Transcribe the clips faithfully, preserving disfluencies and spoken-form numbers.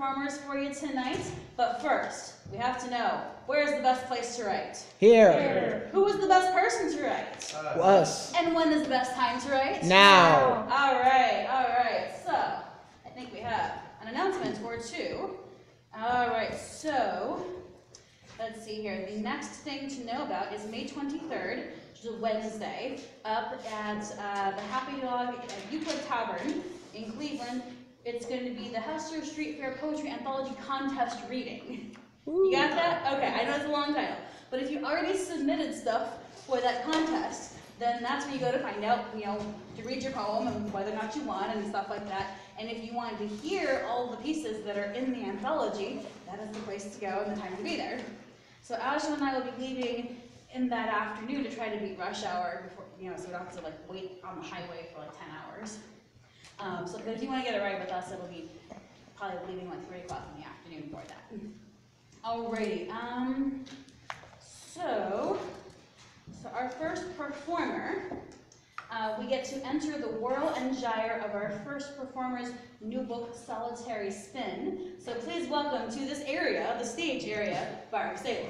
performers for you tonight, but first, we have to know, where's the best place to write? Here. Here. Who is the best person to write? Uh, Us. And when is the best time to write? Now. All right, all right. So, I think we have an announcement or two. All right, so, let's see here. The next thing to know about is May twenty-third, which is a Wednesday, up at uh, the Happy Dog at Euclid Tavern in Cleveland. It's going to be the Hester Street Fair Poetry Anthology Contest Reading. You got that? Okay, I know it's a long title. But if you already submitted stuff for that contest, then that's where you go to find out, you know, to read your poem and whether or not you won and stuff like that. And if you wanted to hear all the pieces that are in the anthology, that is the place to go and the time to be there. So Asha and I will be leaving in that afternoon to try to beat rush hour before, you know, so we don't have to like wait on the highway for like ten hours. Um, so if you want to get a ride with us, it'll be probably leaving like three o'clock in the afternoon for that. Alrighty, um, so, so our first performer, uh, we get to enter the whirl and gyre of our first performer's new book, Solitary Spin. So please welcome to this area, the stage area, Barbara Sable.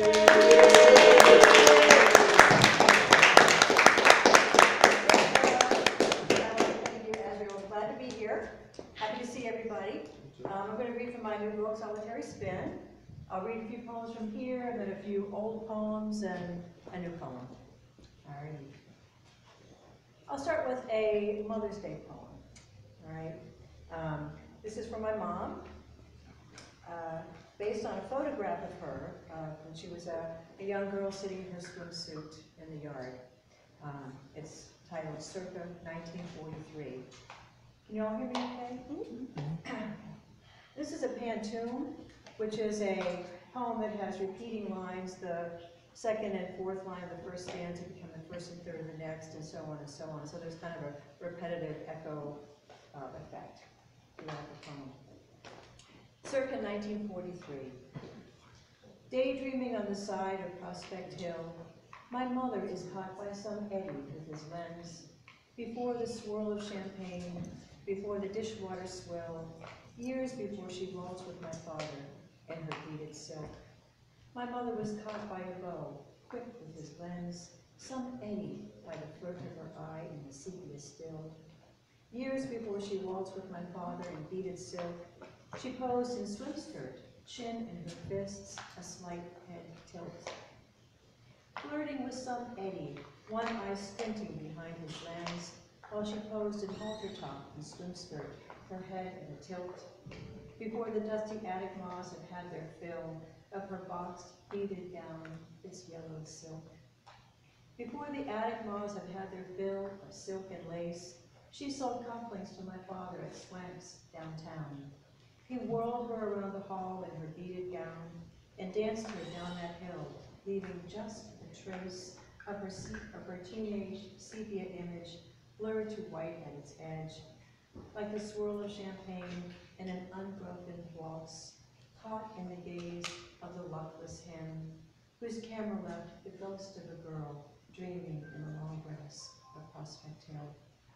Happy to see everybody. Um, I'm going to read from my new book, Solitary Spin. I'll read a few poems from here, and then a few old poems, and a new poem. All right. I'll start with a Mother's Day poem. All right. Um, this is from my mom, uh, based on a photograph of her uh, when she was a, a young girl sitting in her swimsuit in the yard. Um, it's titled Circa nineteen forty-three. Can you all hear me okay? Mm-hmm. This is a pantoum, which is a poem that has repeating lines. The second and fourth line of the first stanza become the first and third of the next, and so on and so on. So there's kind of a repetitive echo uh, effect throughout the poem. Circa nineteen forty-three. Daydreaming on the side of Prospect Hill, my mother is caught by some eddy with his lens. Before the swirl of champagne, before the dishwater swill, years before she waltzed with my father in her beaded silk. My mother was caught by a bow, quick with his lens, some eddy by the flirt of her eye in the sepia still. Years before she waltzed with my father in beaded silk, she posed in swim skirt, chin in her fists, a slight head tilt. Flirting with some eddy, one eye squinting behind his lens, while she posed in halter top and swim skirt, her head in a tilt. Before the dusty attic moths had had their fill of her boxed, beaded gown, its yellow silk. Before the attic moths had had their fill of silk and lace, she sold cufflinks to my father at Swank's downtown. He whirled her around the hall in her beaded gown and danced her down that hill, leaving just a trace of her, of her teenage sepia image blurred to white at its edge, like the swirl of champagne in an unbroken waltz, caught in the gaze of the luckless hen, whose camera left the ghost of a girl dreaming in the long grass of Prospect Hill.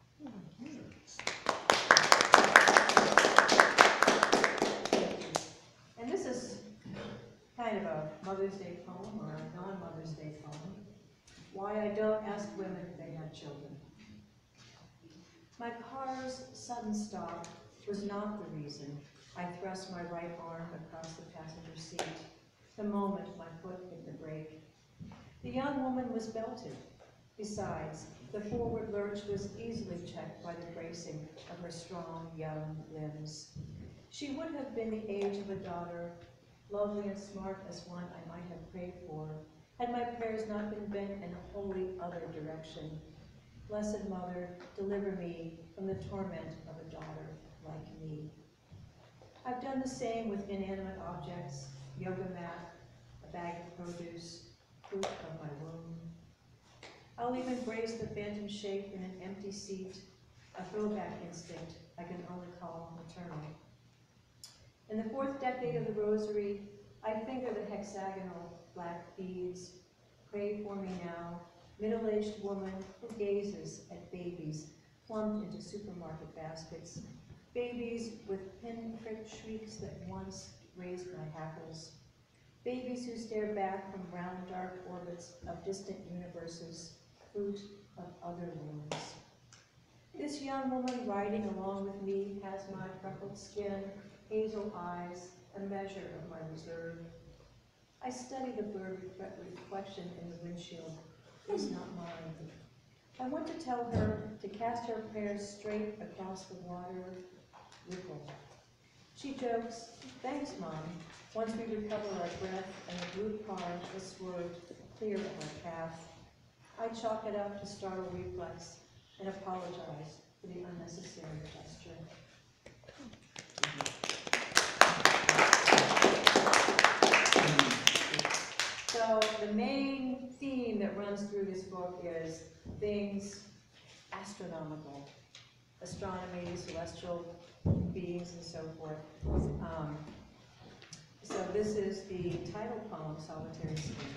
And this is kind of a Mother's Day poem, or a non-Mother's Day poem. Why I don't ask women if they have children. My car's sudden stop was not the reason I thrust my right arm across the passenger seat the moment my foot hit the brake. The young woman was belted. Besides, the forward lurch was easily checked by the bracing of her strong young limbs. She would have been the age of a daughter, lovely and smart as one I might have prayed for, had my prayers not been bent in a wholly other direction. Blessed Mother, deliver me from the torment of a daughter like me. I've done the same with inanimate objects, yoga mat, a bag of produce, fruit of my womb. I'll even embrace the phantom shape in an empty seat, a throwback instinct I can only call maternal. In the fourth decade of the rosary, I finger the hexagonal black beads. Pray for me now, middle-aged woman who gazes at babies plumped into supermarket baskets, Babies with pinprick shrieks that once raised my hackles. Babies who stare back from round dark orbits of distant universes, fruit of other worlds. This young woman riding along with me has my freckled skin, hazel eyes, a measure of my reserve. I study the blurred reflection in the windshield. It's not mine. I want to tell her to cast her prayers straight across the water, ripple. She jokes, thanks, Mom, once we recover our breath and the blue car is swerved clear of our path. I chalk it up to startle reflex and apologize for the unnecessary gesture. So the main theme that runs through this book is things astronomical, astronomy, celestial beings, and so forth. Um, so this is the title poem, Solitary Skin.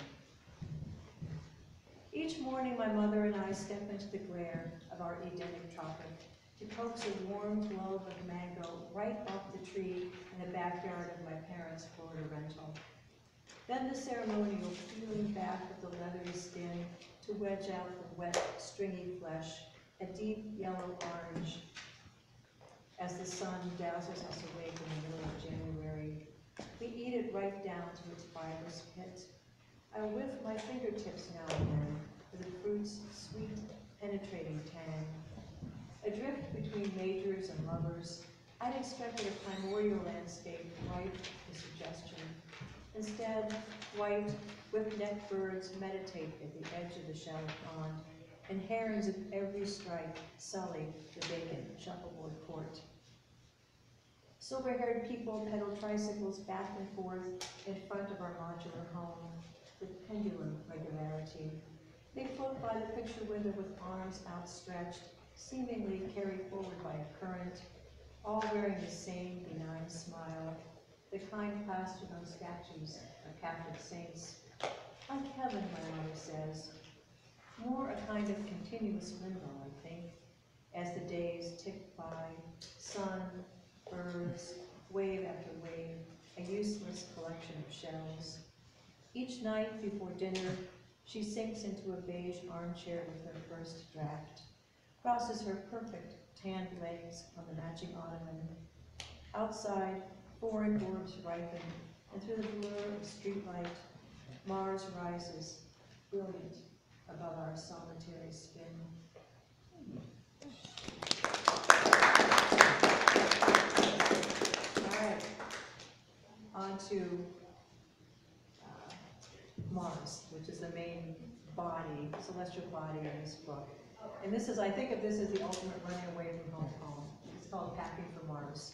Each morning my mother and I step into the glare of our Edenic tropic to coax a warm globe of mango right off the tree in the backyard of my parents' Florida rental. Then the ceremonial peeling back of the leathery skin to wedge out the wet, stringy flesh, a deep yellow orange, as the sun dazzles us awake in the middle of January. We eat it right down to its fibrous pit. I whiff my fingertips now and then for the fruit's sweet, penetrating tang. Adrift between majors and lovers, I'd expected a primordial landscape ripe for suggestion. Instead, white, whip-necked birds meditate at the edge of the shallow pond, and herons of every stripe sully the vacant shuffleboard court. Silver-haired people pedal tricycles back and forth in front of our modular home with pendulum regularity. They float by the picture window with arms outstretched, seemingly carried forward by a current, all wearing the same benign smile, the kind plastered on statues of Catholic saints. Like heaven, my mother says. More a kind of continuous limbo, I think, as the days tick by, sun, birds, wave after wave, a useless collection of shells. Each night before dinner, she sinks into a beige armchair with her first draft, crosses her perfect tanned legs on the matching ottoman. Outside, foreign orbs ripen, and through the blur of streetlight, Mars rises, brilliant, above our solitary spin. All right, on to uh, Mars, which is the main body, celestial body in this book. And this is, I think of this as the ultimate running away from home poem. It's called Packing for Mars.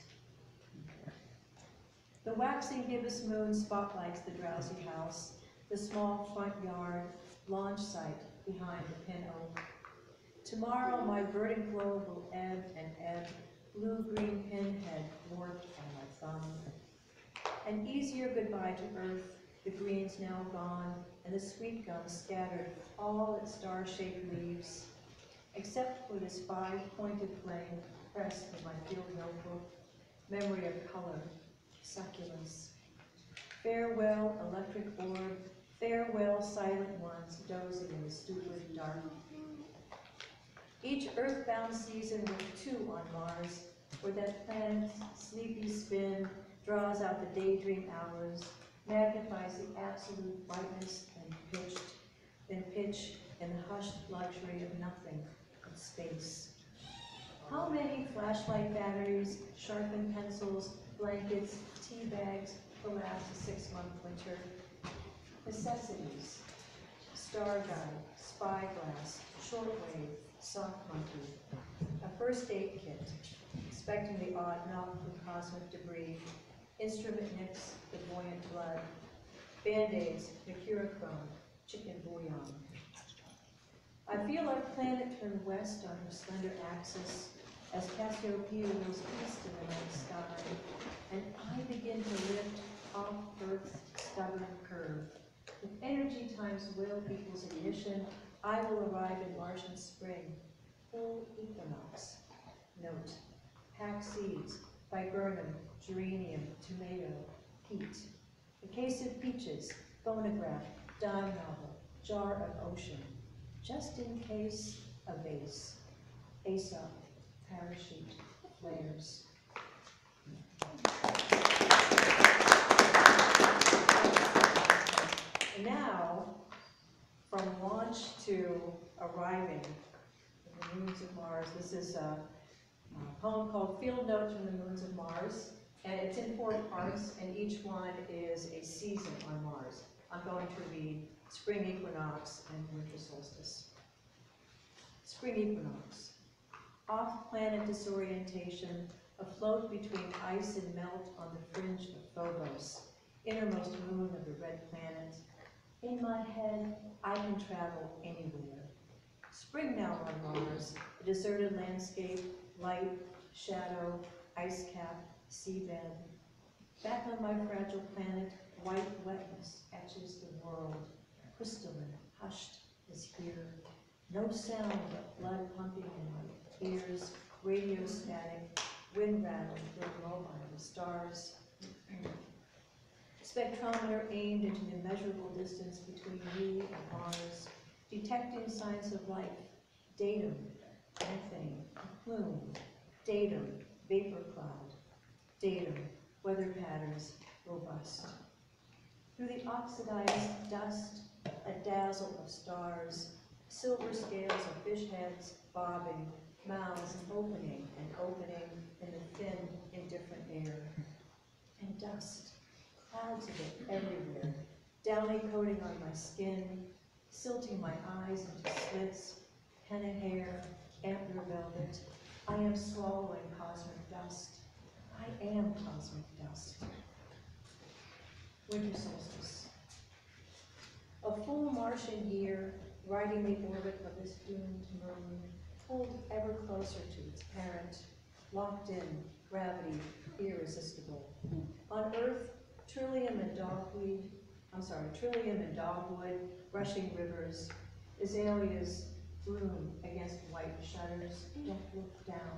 The waxing gibbous moon spotlights the drowsy house, the small front yard, launch site behind the pin oak. Tomorrow my verdant globe will ebb and ebb, blue-green pinhead warped on my thumb. An easier goodbye to earth, the greens now gone, and the sweet gum scattered all its star-shaped leaves, except for this five-pointed flame pressed in my field notebook, memory of color, succulence. Farewell, electric orb, farewell, silent ones dozing in the stupid dark. Each earthbound season with two on Mars, where that planet's sleepy spin draws out the daydream hours, magnifies the absolute brightness and pitched, then pitch in the hushed luxury of nothing but space. How many flashlight batteries, sharpened pencils, blankets, tea bags to last a six-month winter? Necessities, star guide, spyglass, shortwave, soft monkey, a first aid kit, expecting the odd knock from cosmic debris, instrument nicks, the buoyant blood, band-aids, mercurochrome, chicken bouillon. I feel our planet turn west on her slender axis as Cassiopeia moves east in the night sky, and I begin to lift off Earth's stubborn curve. If energy times will equals ignition, I will arrive in Martian spring, full equinox. Note, Hack seeds, viburnum, geranium, tomato, peat. A case of peaches, phonograph, dime novel, jar of ocean. Just in case, a vase. Aesop, parachute, flares. Now, from launch to arriving at the moons of Mars, this is a, a poem called Field Notes from the Moons of Mars, and it's in four parts, and each one is a season on Mars. I'm going to read spring equinox and winter solstice. Spring equinox. Off-planet disorientation, afloat between ice and melt on the fringe of Phobos, innermost moon of the red planet. In my head, I can travel anywhere. Spring now on Mars, a deserted landscape, light, shadow, ice cap, seabed. Back on my fragile planet, white wetness etches the world. Crystalline, hushed is here. No sound but blood pumping in my ears, radio static, wind rattling through mobile stars. Spectrometer aimed into the immeasurable distance between me and Mars, detecting signs of life. Datum, methane, plume. Datum, vapor cloud. Datum, weather patterns, robust. Through the oxidized dust, a dazzle of stars, silver scales of fish heads bobbing, mouths opening and opening in the thin, indifferent air. And dust. Clouds of it everywhere, downy coating on my skin, silting my eyes into slits, henna hair, antler velvet. I am swallowing cosmic dust. I am cosmic dust. Winter solstice. A full Martian year, riding the orbit of this doomed moon, pulled ever closer to its parent, locked in, gravity irresistible. On Earth, trillium and dogweed, I'm sorry, trillium and dogwood, rushing rivers, azaleas bloom against white shutters. Don't look down.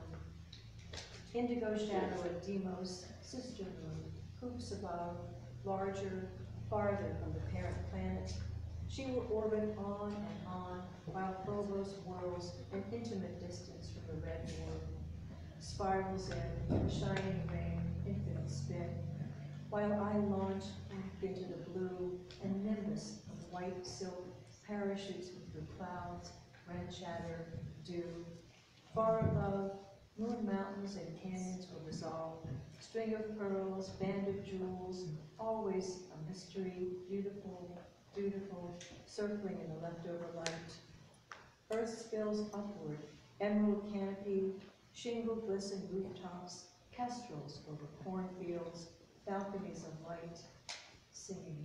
Indigo shadow of Deimos, sister moon, hoops above, larger, farther from the parent planet. She will orbit on and on, while Phobos whirls an intimate distance from the red orb. Spirals in, shining rain, infinite spin, while I launch back into the blue, and nimbus of white silk parachutes through clouds, red chatter, dew. Far above, moon mountains and canyons will dissolve. String of pearls, band of jewels, always a mystery, beautiful, beautiful, circling in the leftover light. Earth spills upward, emerald canopy, shingle glistened rooftops, kestrels over cornfields, balconies of light, singing.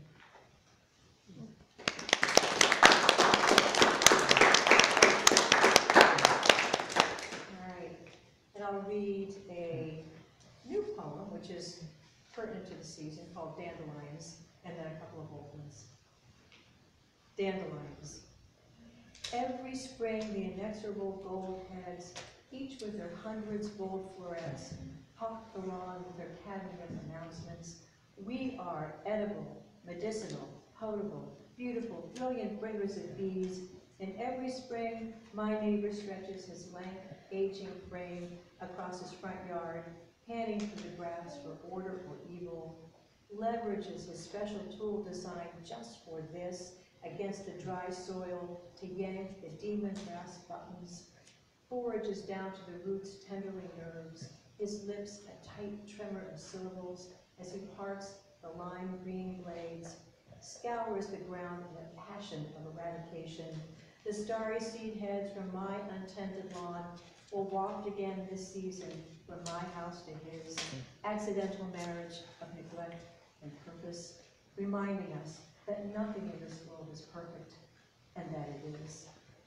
All right, and I'll read a new poem, which is pertinent to the season, called Dandelions, and then a couple of old ones. Dandelions. Every spring, the inexorable gold heads, each with their hundreds gold florets, hawk the lawn with their cabinet announcements. We are edible, medicinal, potable, beautiful, brilliant bringers of bees. And every spring, my neighbor stretches his lank, aging frame across his front yard, panning through the grass for order or evil, leverages his special tool designed just for this against the dry soil to yank the demon grass buttons, forages down to the roots' tenderly nerves, his lips a tight tremor of syllables as he parts the lime green blades, scours the ground in a passion of eradication. The starry seed heads from my untended lawn will waft again this season from my house to his, accidental marriage of neglect and purpose, reminding us that nothing in this world is perfect, and that it is.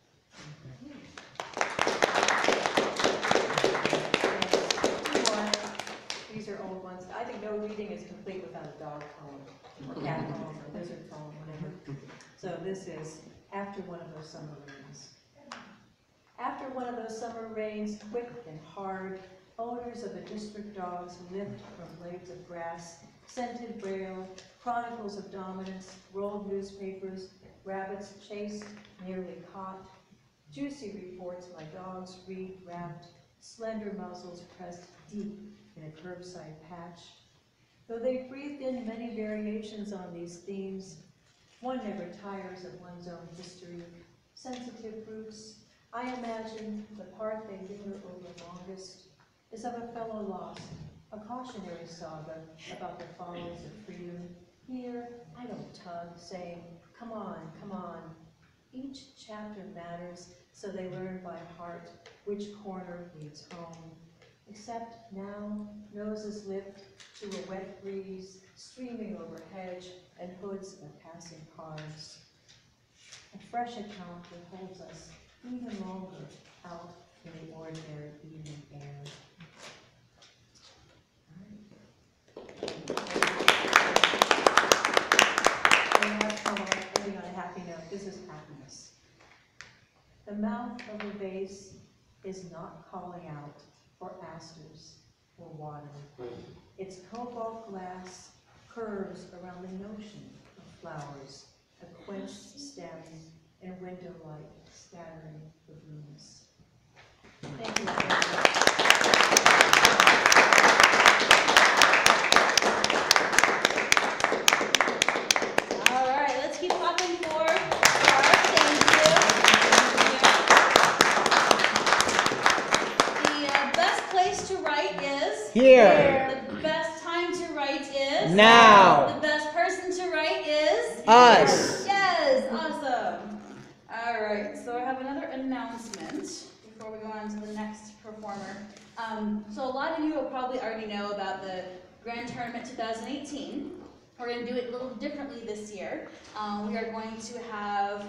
These are old ones. I think no reading is complete without a dog poem, or cat poem, or lizard poem, whatever. So this is After One of Those Summer Rains. After one of those summer rains, quick and hard, Odors of a district dog's lift from blades of grass, scented braille, chronicles of dominance, rolled newspapers, rabbits chased, nearly caught, juicy reports my dogs read wrapped, slender muzzles pressed deep in a curbside patch. Though they breathed in many variations on these themes, one never tires of one's own history. Sensitive groups, I imagine the part they linger over longest is of a fellow lost, a cautionary saga about the follies of freedom. Here, I don't tug, saying, come on, come on. Each chapter matters, so they learn by heart which corner leads home. Except now, noses lift to a wet breeze, streaming over hedge and hoods of passing cars. A fresh account that holds us even longer out in the ordinary evening air. And that's how I'm ending on a happy note. This is happiness. The mouth of the vase is not calling out for asters or water. Its cobalt glass curves around the notion of flowers, a quenched stem and window light scattering the blooms. Thank you very much. All right, let's keep clapping for Barb. Thank you. The uh, best place to write is Here. The best time to write is Now. The best person to write is Us. Yes, awesome. All right, so I have another announcement before we go on to the next performer. Um, so a lot of you will probably already know about the Grand Tournament twenty eighteen. We're going to do it a little differently this year. Um, we are going to have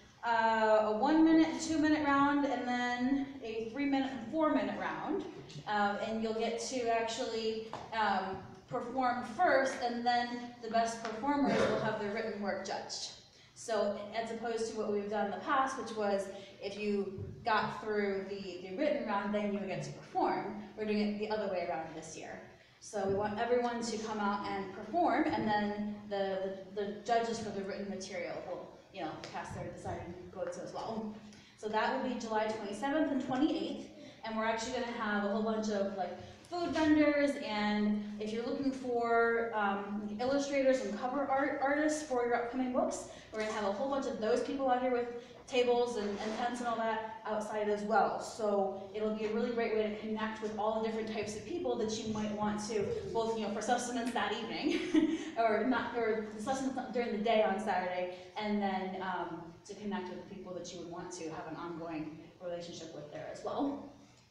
uh, a one minute and two minute round, and then a three minute and four minute round. Um, and you'll get to actually um, perform first, and then the best performers will have their written work judged. So as opposed to what we've done in the past, which was if you got through the, the written round, then you would get to perform, we're doing it the other way around this year. So we want everyone to come out and perform, and then the, the, the judges for the written material will, you know, cast their deciding votes as well. So that will be July twenty-seventh and twenty-eighth, and we're actually going to have a whole bunch of like food vendors, and if you're looking for um, illustrators and cover art artists for your upcoming books, we're going to have a whole bunch of those people out here with tables and, and tents and all that outside as well. So it'll be a really great way to connect with all the different types of people that you might want to, both, you know, for sustenance that evening, or not, or sustenance during the day on Saturday, and then um, to connect with the people that you would want to have an ongoing relationship with there as well.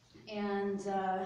And uh,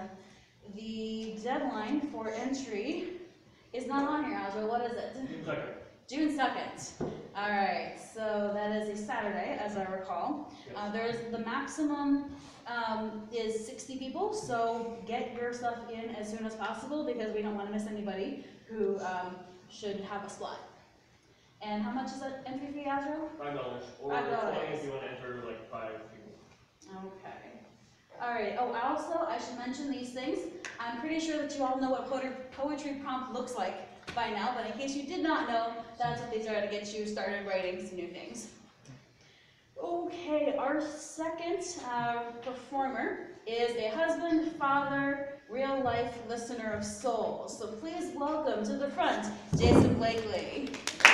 the deadline for entry is not on here, Azra. What is it? June second. June second. All right, so that is a Saturday, as I recall. Uh, there's the maximum um, is sixty people, so get your stuff in as soon as possible because we don't want to miss anybody who um, should have a slot. And how much is that entry fee, Azra? Five dollars. Or Five dollars. twenty if you want to enter like five people. Okay. All right. Oh, also, I should mention these things. I'm pretty sure that you all know what poetry, poetry prompt looks like by now, but in case you did not know, that's what these are to get you started writing some new things. Okay, our second uh, performer is a husband, father, real-life listener of souls. So please welcome to the front, Jason Blakely.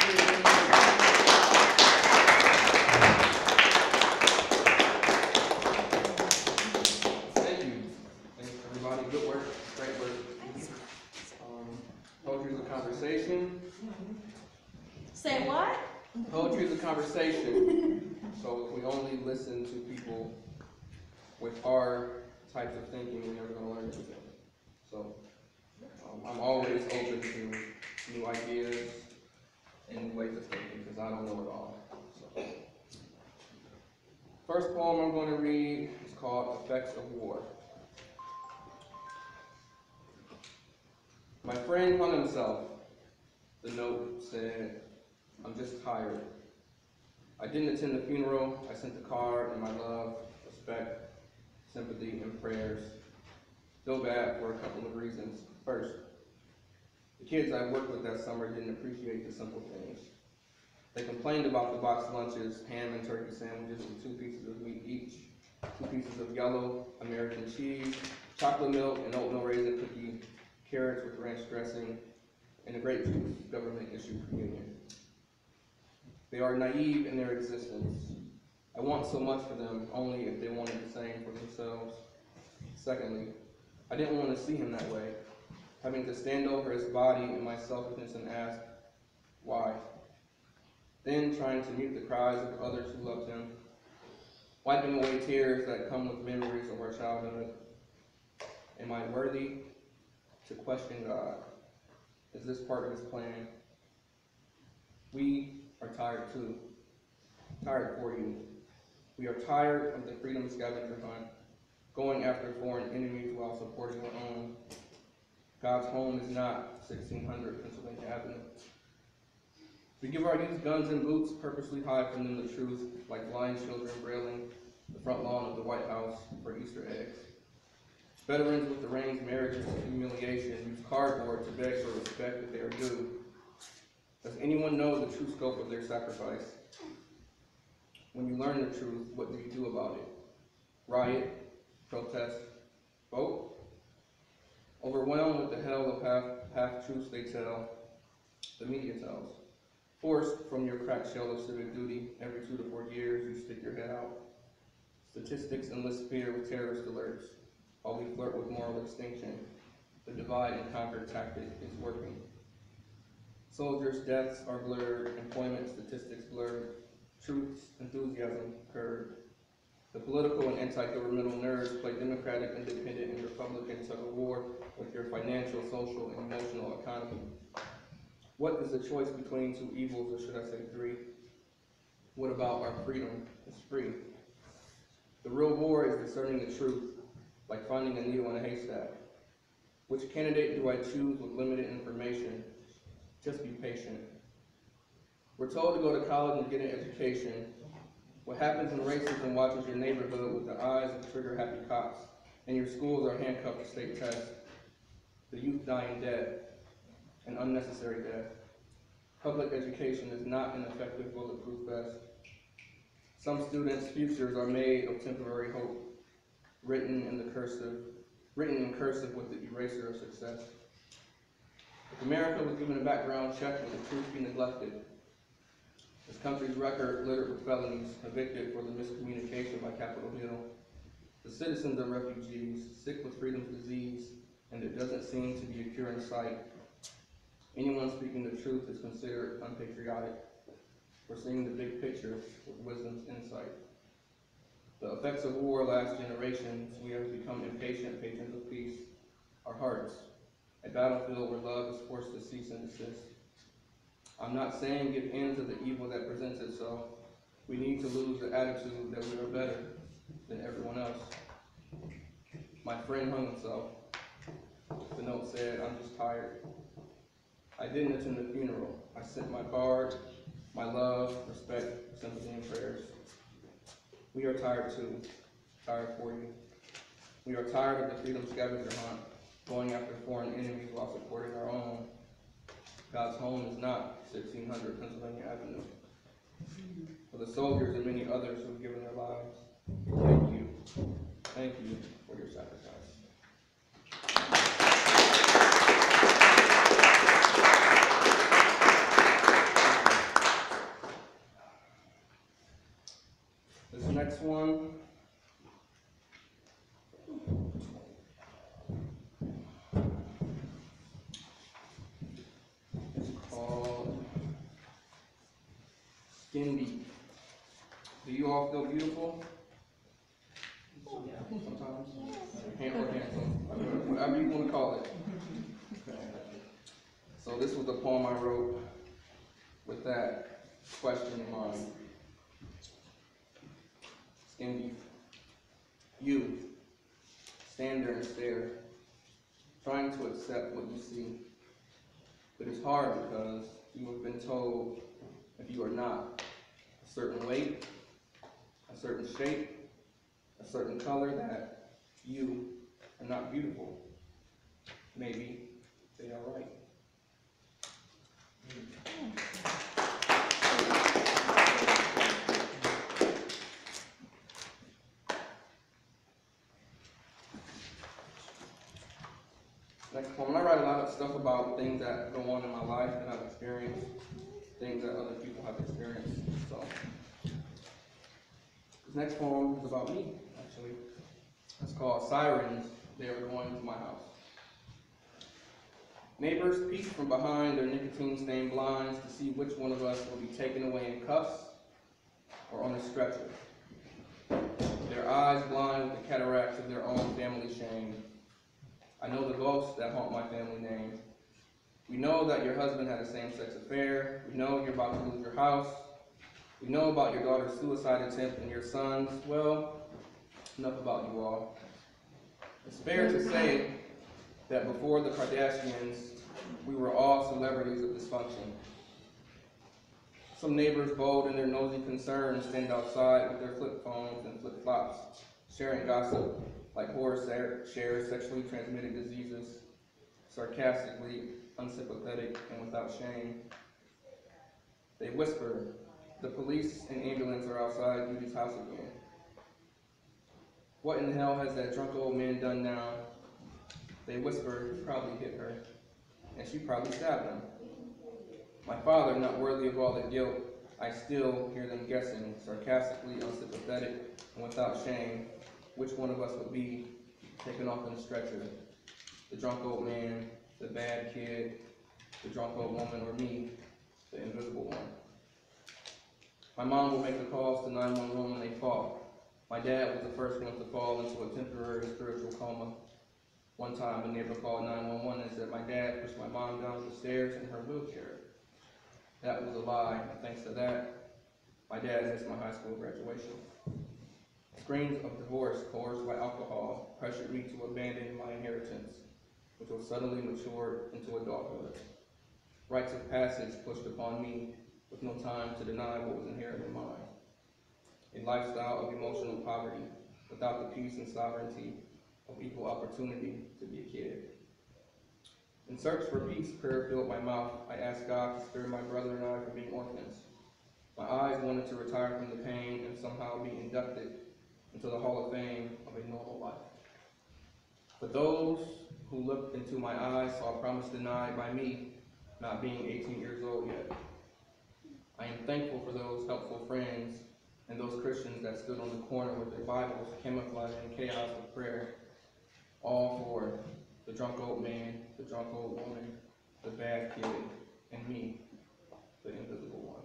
Thank you. Thanks everybody. Good work. Great work. Um, poetry is a conversation. Say what? Poetry is a conversation. So if we only listen to people with our types of thinking, we're never going to learn anything. So um, I'm always open to new ideas and new ways of thinking because I don't know it all. So. First poem I'm going to read is called Effects of War. My friend hung himself. The note said, I'm just tired. I didn't attend the funeral. I sent a card and my love, respect, sympathy, and prayers. feel bad for a couple of reasons. First, the kids I worked with that summer didn't appreciate the simple things. They complained about the boxed lunches, ham and turkey sandwiches with two pieces of meat each, two pieces of yellow American cheese, chocolate milk and oatmeal raisin cookie, carrots with ranch dressing, and a grape juice government-issued communion. They are naive in their existence. I want so much for them, only if they wanted the same for themselves. Secondly, I didn't want to see him that way, having to stand over his body in my selfishness and ask, why? Then trying to mute the cries of others who loved him, wiping away tears that come with memories of our childhood. Am I worthy to question God? Is this part of his plan? We are tired too. Tired for you. We are tired of the freedom scavenger hunt, going after foreign enemies while supporting our own. God's home is not sixteen hundred Pennsylvania Avenue. We give our youth guns and boots, purposely hide from them the truth, like blind children railing the front lawn of the White House for Easter eggs. Veterans with arranged marriages and humiliation use cardboard to beg for respect that they are due. Does anyone know the true scope of their sacrifice? When you learn the truth, what do you do about it? Riot, protest, vote? Overwhelmed with the hell of half, half-truths they tell, the media tells. Forced from your cracked shell of civic duty, every two to four years you stick your head out. Statistics enlist fear with terrorist alerts, while we flirt with moral extinction. The divide and conquer tactic is working. Soldiers' deaths are blurred, employment statistics blurred, truth's enthusiasm curved. The political and anti-governmental nerds play Democratic, Independent, and Republican tug of war with your financial, social, and emotional economy. What is the choice between two evils, or should I say three? What about our freedom? It's free. The real war is discerning the truth, like finding a needle in a haystack. Which candidate do I choose with limited information? Just be patient. We're told to go to college and get an education. What happens when racism watches your neighborhood with the eyes of trigger-happy cops, and your schools are handcuffed to state tests? The youth dying dead, an unnecessary death. Public education is not an effective bulletproof vest. Some students' futures are made of temporary hope, written in the cursive, written in cursive with the eraser of success. If America was given a background check, would the truth be neglected? This country's record littered with felonies, evicted for the miscommunication by Capitol Hill. The citizens are refugees, sick with freedom's disease, and there doesn't seem to be a cure in sight. Anyone speaking the truth is considered unpatriotic. We're seeing the big picture with wisdom's insight. The effects of war last generations. We have become impatient patrons of peace. Our hearts, a battlefield where love is forced to cease and desist. I'm not saying give in to the evil that presents itself. We need to lose the attitude that we are better than everyone else. My friend hung himself. The note said, I'm just tired. I didn't attend the funeral. I sent my card, my love, respect, sympathy, and prayers. We are tired too. Tired for you. We are tired of the freedom scavenger hunt, going after foreign enemies while supporting our own. God's home is not sixteen hundred Pennsylvania Avenue. For the soldiers and many others who have given their lives, thank you. Thank you for your sacrifice. This next one is called Skin Deep. Do you all feel beautiful? Sometimes? Hand or handsome, whatever you want to call it. Okay. So this was the poem I wrote with that question in mind. Skin deep. You stand there and stare, trying to accept what you see. But it's hard because you have been told if you are not a certain weight, a certain shape, a certain color, that you are not beautiful. Maybe they are right. Next poem. I write a lot of stuff about things that go on in my life that I've experienced, things that other people have experienced. So this next poem is about me, actually. It's called Sirens. They Are Going to My House. Neighbors peek from behind their nicotine-stained blinds to see which one of us will be taken away in cuffs or on a stretcher. Their eyes blind with the cataracts of their own family shame. I know the ghosts that haunt my family name. We know that your husband had a same-sex affair. We know you're about to lose your house. We know about your daughter's suicide attempt and your son's. Well, enough about you all. It's fair to say that before the Kardashians, we were all celebrities of dysfunction. Some neighbors, bold in their nosy concerns, stand outside with their flip phones and flip flops, sharing gossip like horror shares sexually transmitted diseases, sarcastically, unsympathetic, and without shame. They whisper, the police and ambulance are outside Judy's house again. What in the hell has that drunk old man done now? They whisper, he probably hit her, and she probably stabbed him. My father, not worthy of all the guilt, I still hear them guessing, sarcastically, unsympathetic, and without shame, which one of us would be taken off in a stretcher. The drunk old man, the bad kid, the drunk old woman, or me, the invisible one. My mom will make the calls to nine one one when they fall. My dad was the first one to fall into a temporary spiritual coma. One time, a neighbor called nine one one and said my dad pushed my mom down the stairs in her wheelchair. That was a lie, and thanks to that, my dad missed my high school graduation. Screams of divorce coerced by alcohol pressured me to abandon my inheritance, which was suddenly matured into adulthood. Rites of passage pushed upon me with no time to deny what was inherently mine. A lifestyle of emotional poverty without the peace and sovereignty of equal opportunity to be a kid. In search for peace, prayer filled my mouth. I asked God to spare my brother and I from being orphans. My eyes wanted to retire from the pain and somehow be inducted into the Hall of Fame of a normal life. But those who looked into my eyes saw a promise denied by me, not being eighteen years old yet. I am thankful for those helpful friends and those Christians that stood on the corner with their Bibles camouflaged in chaos of prayer, all for the drunk old man, the drunk old woman, the bad kid, and me, the invisible one.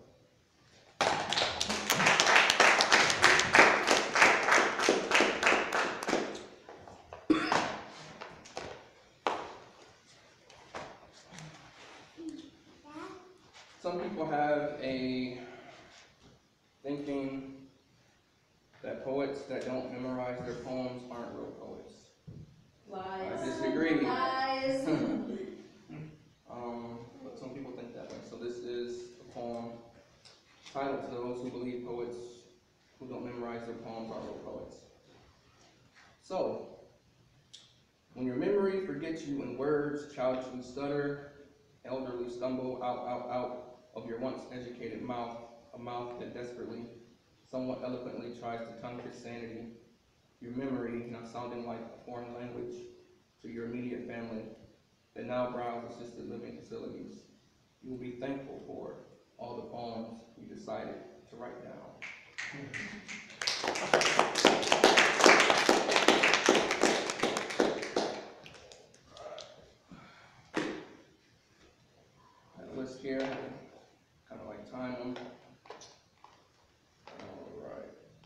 Some people have a thinking that poets that don't memorize their poems aren't real poets. Lies. I disagree. Lies. um, but some people think that way. So this is a poem titled to those who believe poets who don't memorize their poems are real poets. So, when your memory forgets you and words childishly stutter, elderly stumble out, out, out of your once educated mouth, a mouth that desperately, somewhat eloquently tries to tongue kiss sanity, your memory now sounding like a foreign language to your immediate family that now browse assisted living facilities. You will be thankful for all the poems you decided to write down. I have a list here, kind of like time them. All right.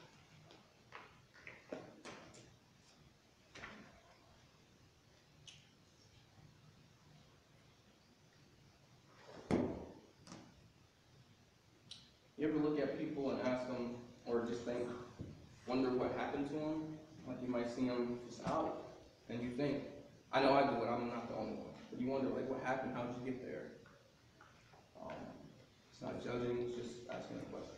You ever look at people and ask them, or just think, wonder what happened to them? Like you might see them just out, and you think, I know I do it, I'm not the only one. But you wonder, like, what happened? How did you get there? Um, it's not judging, it's just asking a question.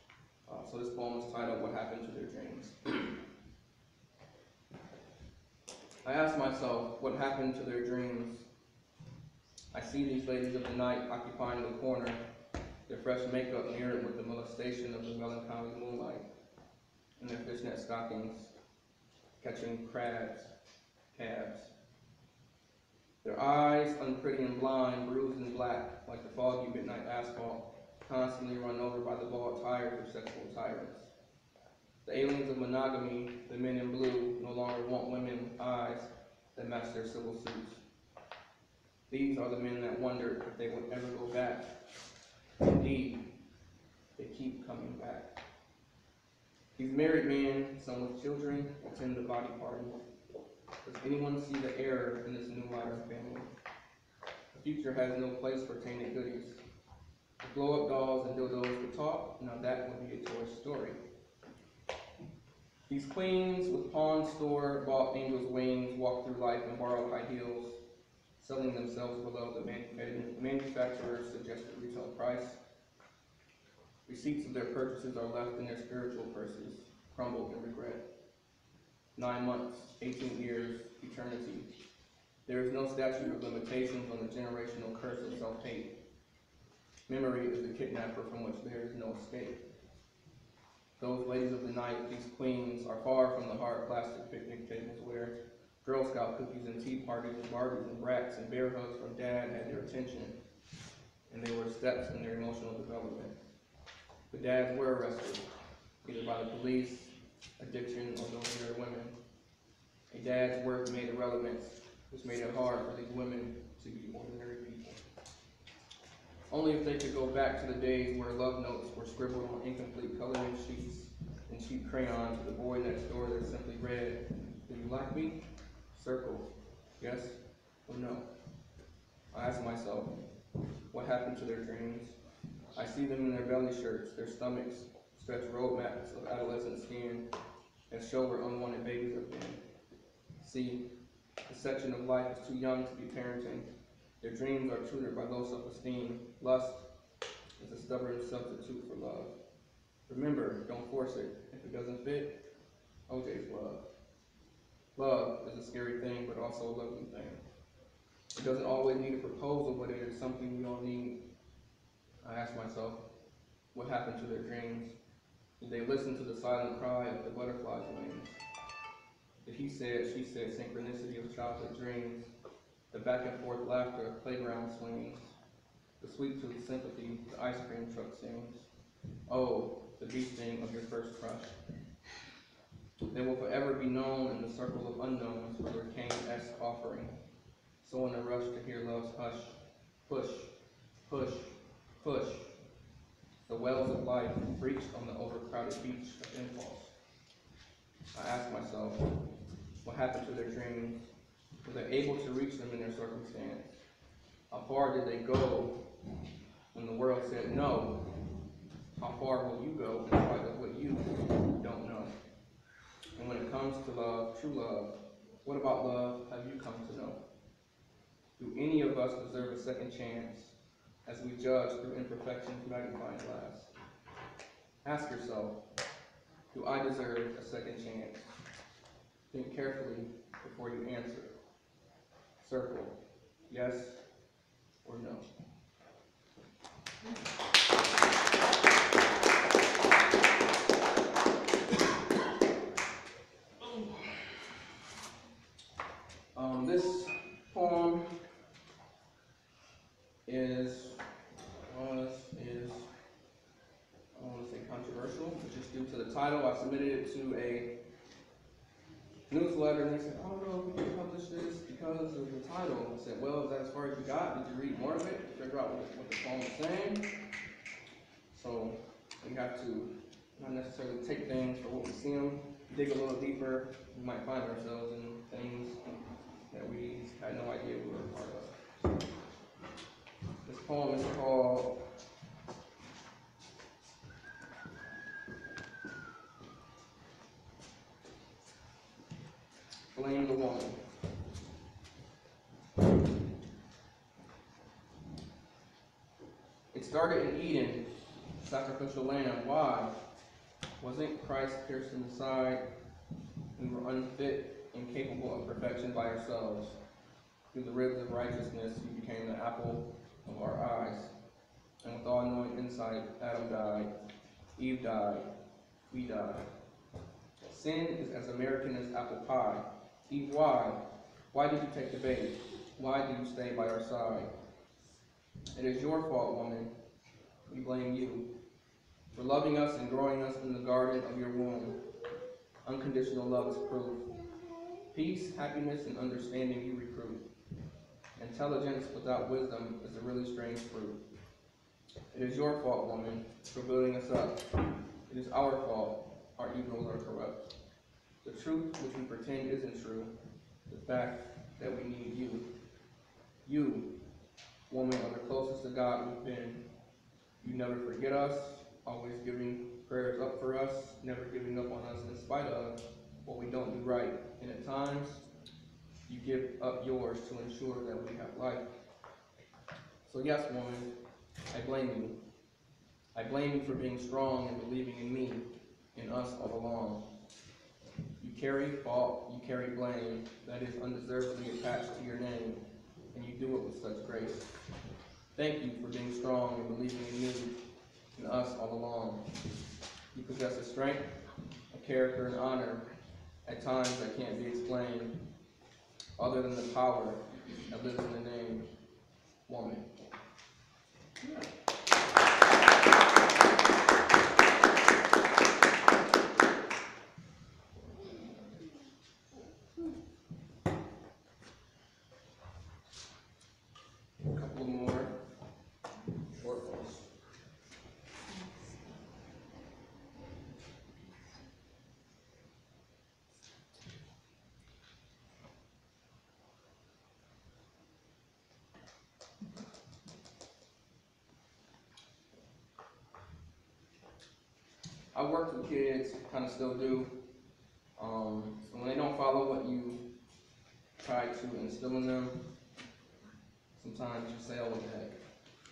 Uh, so this poem is titled, What Happened to Their Dreams? I ask myself, what happened to their dreams? I see these ladies of the night occupying the corner, their fresh makeup mirrored with the molestation of the melancholy moonlight, and their fishnet stockings, catching crabs, calves. Their eyes, unpretty and blind, bruised and black, like the foggy midnight asphalt, constantly run over by the bald tires of sexual tyrants. The aliens of monogamy, the men in blue, no longer want women with eyes that match their civil suits. These are the men that wondered if they would ever go back. Indeed, they keep coming back. These married men, some with children, attend the body party. Does anyone see the error in this new modern family? The future has no place for tainted goodies. If blow-up dolls and dildos would talk, now that would be a Toy Story. These queens with pawn store bought angel's wings walk through life in borrowed high heels, selling themselves below the manufacturer's suggested retail price. Receipts of their purchases are left in their spiritual purses, crumbled in regret. Nine months, eighteen years, eternity. There is no statute of limitations on the generational curse of self-hate. Memory is the kidnapper from which there is no escape. Those ladies of the night, these queens, are far from the hard plastic picnic tables where Girl Scout cookies and tea parties and Barbies and brats and bear hugs from dad had their attention, and they were steps in their emotional development. But dads were arrested, either by the police, addiction, or those near women. A dad's work made irrelevance, which made it hard for these women to be ordinary people. Only if they could go back to the days where love notes were scribbled on incomplete coloring sheets and cheap crayons to the boy next door that simply read, "Do you like me?" Circle, yes or no. I ask myself, what happened to their dreams? I see them in their belly shirts, their stomachs stretch roadmaps of adolescent skin that show where unwanted babies have been. See, the section of life is too young to be parenting. Their dreams are tutored by low self-esteem. Lust is a stubborn substitute for love. Remember, don't force it. If it doesn't fit, O J's love. Love is a scary thing, but also a lovely thing. It doesn't always need a proposal, but it is something we all need. I ask myself, what happened to their dreams? Did they listen to the silent cry of the butterfly's wings? The he said, she said synchronicity of childhood dreams, the back and forth laughter of playground swings, the sweet tooth sympathy the ice cream truck sings. Oh, the bee sting of your first crush. They will forever be known in the circle of unknowns for their Cain-esque offering. So in a rush to hear love's hush, push, push, push. The wells of life breached on the overcrowded beach of impulse. I ask myself, what happened to their dreams? Were they able to reach them in their circumstance? How far did they go when the world said no? How far will you go in spite of what you don't know? And when it comes to love, true love, what about love have you come to know? Do any of us deserve a second chance as we judge through imperfection's magnifying glass? Ask yourself, do I deserve a second chance? Think carefully before you answer. Circle, yes or no. Um, this poem is, was, is, I don't want to say controversial, but just due to the title, I submitted it to a newsletter and they said, I don't know if we can publish this because of the title. I said, well, is that as far as you got? Did you read more of it to figure out what, what the poem is saying? So we have to not necessarily take things for what we see them, dig a little deeper, we might find ourselves in things that we had no idea we were a part of. This poem is called Blame the Woman. It started in Eden, sacrificial lamb. Why? Wasn't Christ pierced in the side? We were unfit incapable of perfection by ourselves. Through the ribs of righteousness, you became the apple of our eyes. And with all knowing insight, Adam died, Eve died, we died. Sin is as American as apple pie. Eve, why? Why did you take the bait? Why do you stay by our side? It is your fault, woman. We blame you for loving us and growing us in the garden of your womb. Unconditional love is proof. Peace, happiness, and understanding you recruit. Intelligence without wisdom is a really strange fruit. It is your fault, woman, for building us up. It is our fault. Our egos are corrupt. The truth which we pretend isn't true. The fact that we need you. You, woman, are the closest to God we've been. You never forget us, always giving prayers up for us, never giving up on us in spite of what we don't do right. And at times, you give up yours to ensure that we have life. So yes, woman, I blame you. I blame you for being strong and believing in me, in us all along. You carry fault, you carry blame that is undeservedly attached to your name, and you do it with such grace. Thank you for being strong and believing in me, in us all along. You possess a strength, a character, and honor, at times that can't be explained, other than the power that lives in the name, woman. A couple more short ones. I work with kids, kind of still do. Um, when they don't follow what you try to instill in them, sometimes you say, oh, what the heck.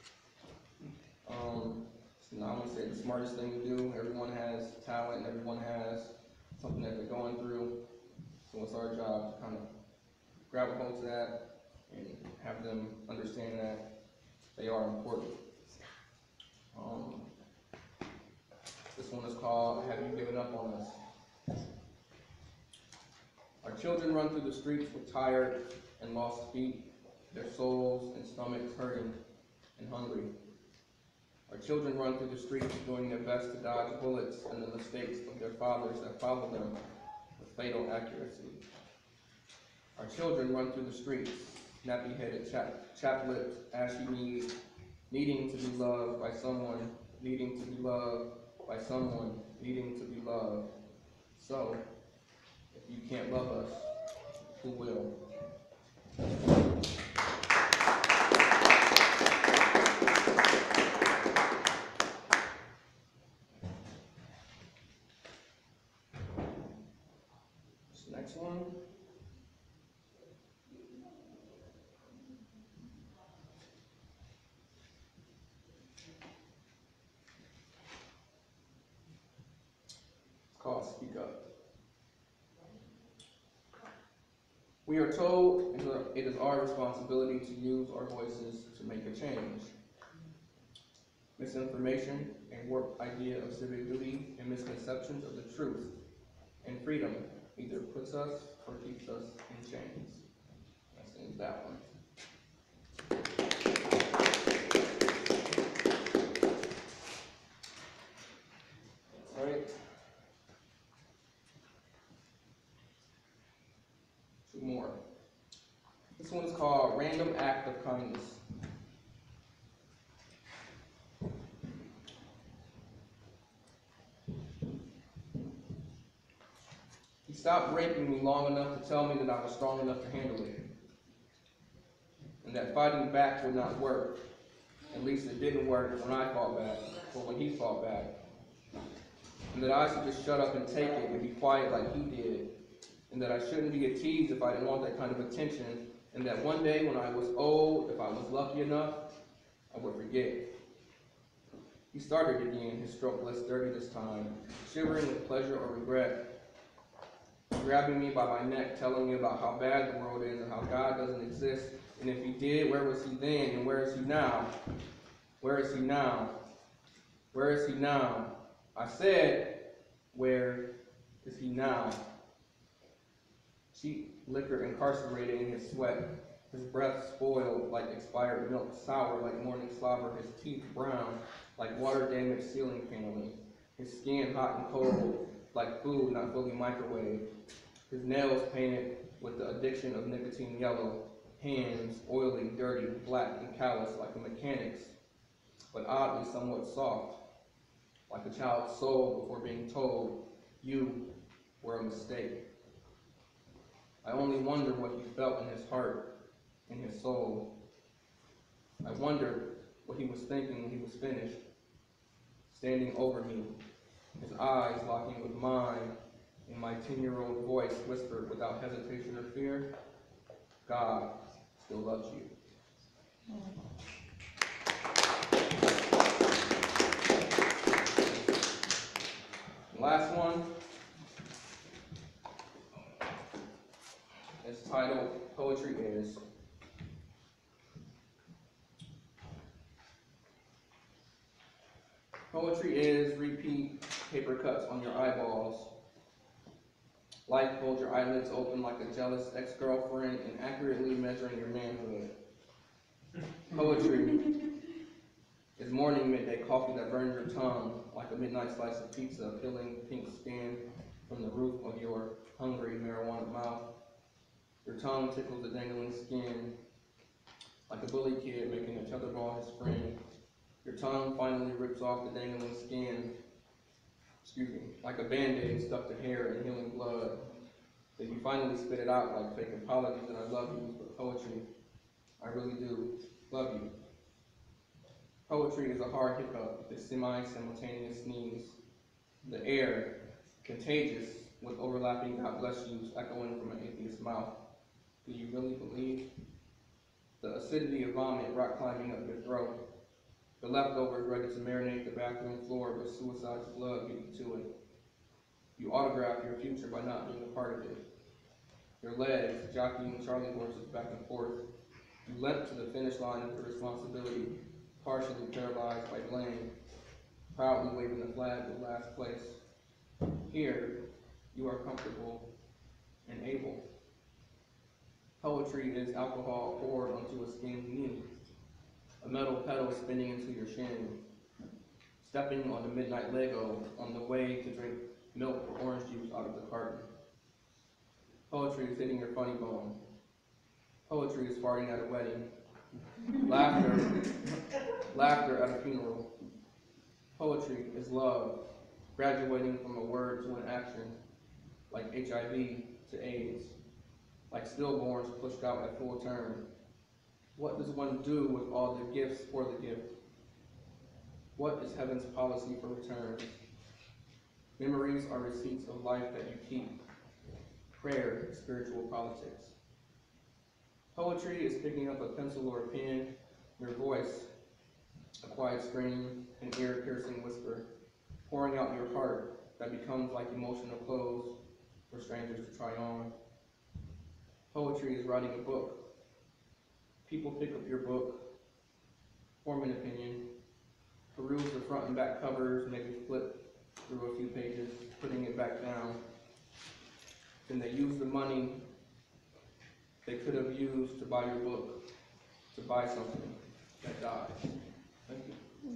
Um, so I won't say the smartest thing to do. Everyone has talent, everyone has something that they're going through. So it's our job to kind of grab a hold of that and have them understand that they are important. Um, This one is called, Have You Given Up on Us? Our children run through the streets with tired and lost feet, their souls and stomachs hurting and hungry. Our children run through the streets doing their best to dodge bullets and the mistakes of their fathers that follow them with fatal accuracy. Our children run through the streets, nappy-headed, chap- chap-lipped, ashy-kneed, needing to be loved by someone, needing to be loved by someone needing to be loved. So, if you can't love us, who will? This next one. Called Speak Up. We are told it is our responsibility to use our voices to make a change. Misinformation, a warped idea of civic duty, and misconceptions of the truth and freedom either puts us or keeps us in chains. That's in that one. All right. Two more. This one is called Random Act of Kindness. He stopped raping me long enough to tell me that I was strong enough to handle it, and that fighting back would not work. At least it didn't work when I fought back, or when he fought back. And that I should just shut up and take it and be quiet like he did. And that I shouldn't be a tease if I didn't want that kind of attention. And that one day when I was old, if I was lucky enough, I would forget. He started again, his stroke less dirty this time, shivering with pleasure or regret. grabbing me by my neck, telling me about how bad the world is and how God doesn't exist. And if he did, where was he then? And where is he now? Where is he now? Where is he now? I said, where is he now? Cheap liquor incarcerated in his sweat, his breath spoiled like expired milk, sour like morning slobber, his teeth brown like water-damaged ceiling paneling, his skin hot and cold like food not fully microwaved, his nails painted with the addiction of nicotine yellow, hands oily, dirty, black, and callous like a mechanic's, but oddly somewhat soft, like a child's soul before being told, you were a mistake. I only wonder what he felt in his heart, in his soul. I wondered what he was thinking when he was finished, standing over me, his eyes locking with mine, and my ten-year-old voice whispered without hesitation or fear, God still loves you. Last one is titled Poetry Is. Poetry is repeat paper cuts on your eyeballs. Life holds your eyelids open like a jealous ex-girlfriend and accurately measuring your manhood. Poetry is morning midday coffee that burns your tongue like a midnight slice of pizza, peeling pink skin from the roof of your hungry marijuana mouth. Your tongue tickles the dangling skin like a bully kid making a tetherball his friend. Your tongue finally rips off the dangling skin, excuse me, like a band-aid stuck to hair and healing blood. Then you finally spit it out like fake apologies that I love you, but poetry, I really do love you. Poetry is a hard hiccup, the semi-simultaneous sneeze. The air, contagious, with overlapping God bless yous echoing from an atheist's mouth. Do you really believe? The acidity of vomit rock climbing up your throat. The leftovers ready to marinate the bathroom floor, but suicide's blood beat you to it. You autograph your future by not being a part of it. Your legs jockeying Charlie horses back and forth. You leapt to the finish line of your responsibility, partially paralyzed by blame, proudly waving the flag of last place. Here, you are comfortable and able. Poetry is alcohol poured onto a skinned knee, a metal pedal spinning into your shin, stepping on the midnight Lego on the way to drink milk or orange juice out of the carton. Poetry is hitting your funny bone. Poetry is farting at a wedding. Laughter, laughter at a funeral. Poetry is love, graduating from a word to an action, like H I V to AIDS, like stillborns pushed out at full term. What does one do with all the gifts for the gift? What is heaven's policy for returns? Memories are receipts of life that you keep. Prayer is spiritual politics. Poetry is picking up a pencil or a pen, your voice, a quiet scream, an ear-piercing whisper, pouring out your heart that becomes like emotional clothes for strangers to try on. Poetry is writing a book. People pick up your book, form an opinion, peruse the front and back covers, maybe flip through a few pages, putting it back down. Then they use the money they could have used to buy your book, to buy something that dies. Thank you.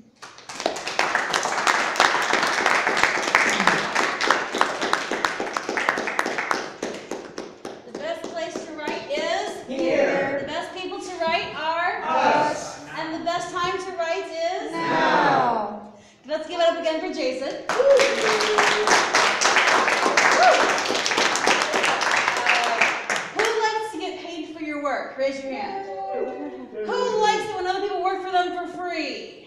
The best place to write is? Here. The best people to write are? Us. And the best time to write is? Now. Let's give it up again for Jason. Uh, who likes to get paid for your work? Raise your hand. Who likes it when other people work for them for free?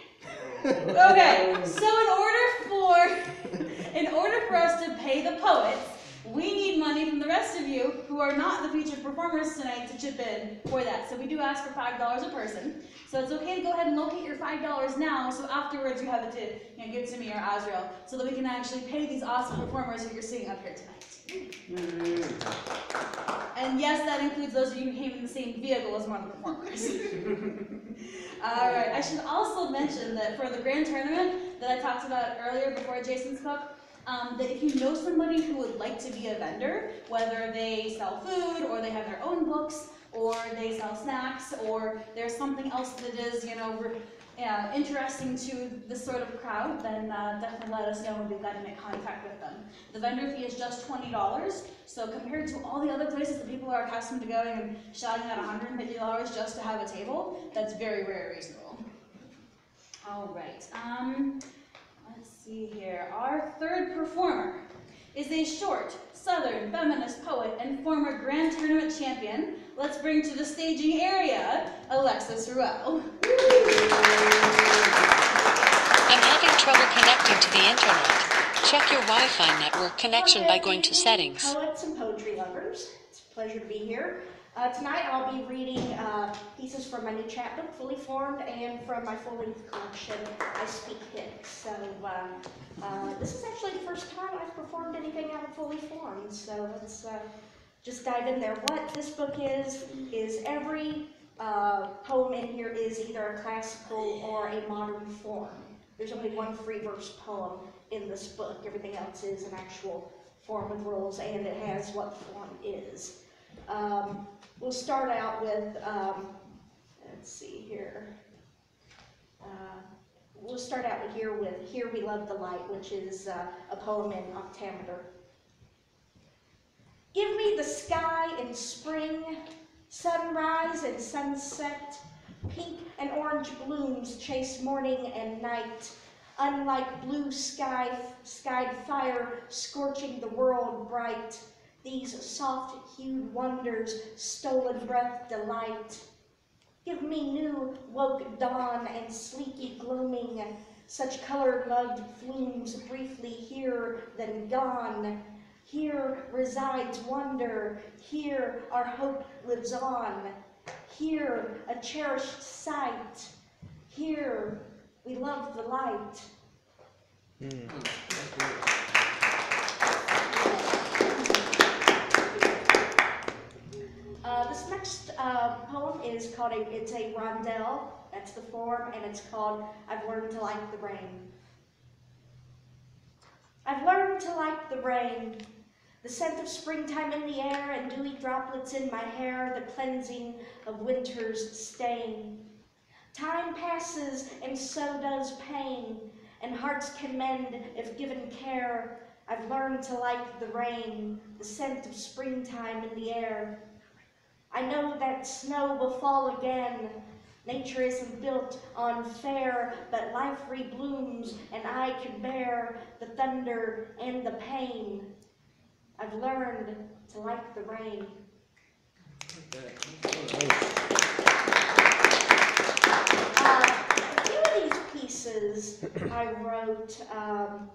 Okay, so in order for in order for us to pay the poets, we need money from the rest of you who are not the featured performers tonight to chip in for that. So we do ask for five dollars a person. So it's okay to go ahead and locate your five dollars now, so afterwards you have it to, you know, give to me or Azrael, so that we can actually pay these awesome performers who you're seeing up here tonight. And yes, that includes those of you who came in the same vehicle as one of the performers. All right, I should also mention that for the grand tournament that I talked about earlier before Jason spoke, um, that if you know somebody who would like to be a vendor, whether they sell food or they have their own books, or they sell snacks, or there's something else that is, you know, uh, interesting to this sort of crowd, then uh, definitely let us know and we've got to make contact with them. The vendor fee is just twenty dollars, so compared to all the other places that people are accustomed to going and shouting at one hundred fifty dollars just to have a table, that's very, very reasonable. All right, um, let's see here. Our third performer is a short, southern, feminist poet and former grand tournament champion. Let's bring to the staging area, Alexis Ruel. I'm having trouble connecting to the internet. Check your Wi-Fi network connection by going to settings. Poets and poetry lovers, it's a pleasure to be here. Uh, tonight I'll be reading uh, pieces from my new chapbook, Fully Formed, and from my full-length collection, I Speak Hicks. So uh, uh, this is actually the first time I've performed anything out of Fully Formed, so let's uh, just dive in there. What this book is, is every uh, poem in here is either a classical or a modern form. There's only one free verse poem in this book. Everything else is an actual form with rules, and it has what form is. Um, we'll start out with, um, let's see here. Uh, we'll start out here with Here We Love the Light, which is uh, a poem in octameter. Give me the sky in spring, sunrise and sunset, pink and orange blooms chase morning and night, unlike blue sky, skied fire scorching the world bright, these soft-hued wonders, stolen breath delight. Give me new woke dawn and sleepy gloaming, such color-lugged flumes briefly here then gone. Here resides wonder, here our hope lives on. Here a cherished sight, here we love the light. Mm. Uh, this next uh, poem is called a, it's a rondel, that's the form, and it's called I've Learned to Like the Rain. I've learned to like the rain, the scent of springtime in the air and dewy droplets in my hair, the cleansing of winter's stain. Time passes and so does pain, and hearts can mend if given care. I've learned to like the rain, the scent of springtime in the air. I know that snow will fall again. Nature isn't built on fair, but life reblooms, and I can bear the thunder and the pain. I've learned to like the rain. Uh, a few of these pieces I wrote, um,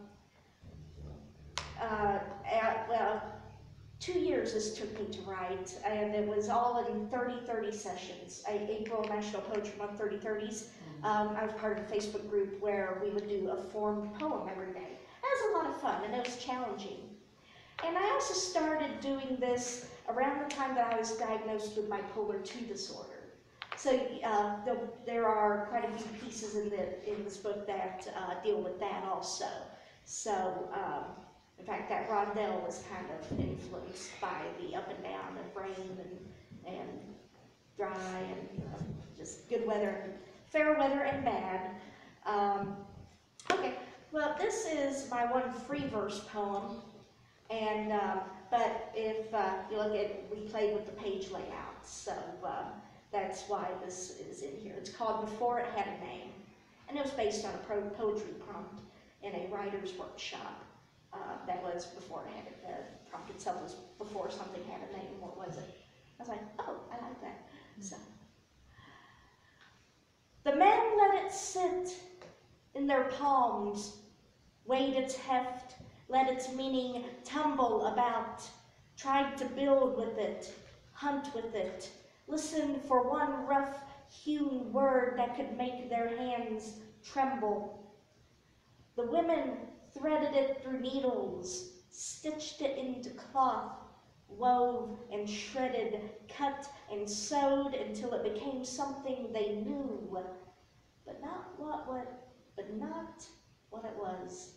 uh, at, well, two years this took me to write, and it was all in thirty thirty sessions. I, April National Poetry Month thirty thirties. Um, I was part of a Facebook group where we would do a formed poem every day. That was a lot of fun, and it was challenging. And I also started doing this around the time that I was diagnosed with bipolar two disorder. So uh, the, there are quite a few pieces in, the, in this book that uh, deal with that also. So, um, in fact, that rondel was kind of influenced by the up and down of rain and, and dry and uh, just good weather, fair weather and bad. Um, okay, well, this is my one free verse poem. And, uh, but if uh, you look at, we played with the page layout, so uh, that's why this is in here. It's called Before It Had a Name, and it was based on a pro poetry prompt in a writer's workshop. Uh, that was before it had, the prompt itself was before something had a name. What was it? I was like, oh, I like that. So, the men let it sit in their palms, weighed its heft let its meaning tumble about, tried to build with it, hunt with it, listen for one rough-hewn word that could make their hands tremble. The women threaded it through needles, stitched it into cloth, wove and shredded, cut and sewed until it became something they knew, but not what, what, but not what it was.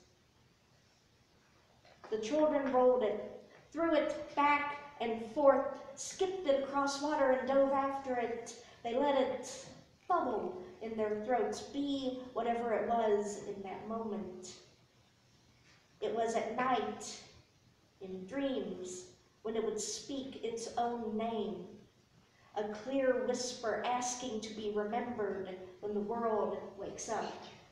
The children rolled it, threw it back and forth, skipped it across water and dove after it. They let it bubble in their throats, be whatever it was in that moment. It was at night, in dreams, when it would speak its own name, a clear whisper asking to be remembered when the world wakes up.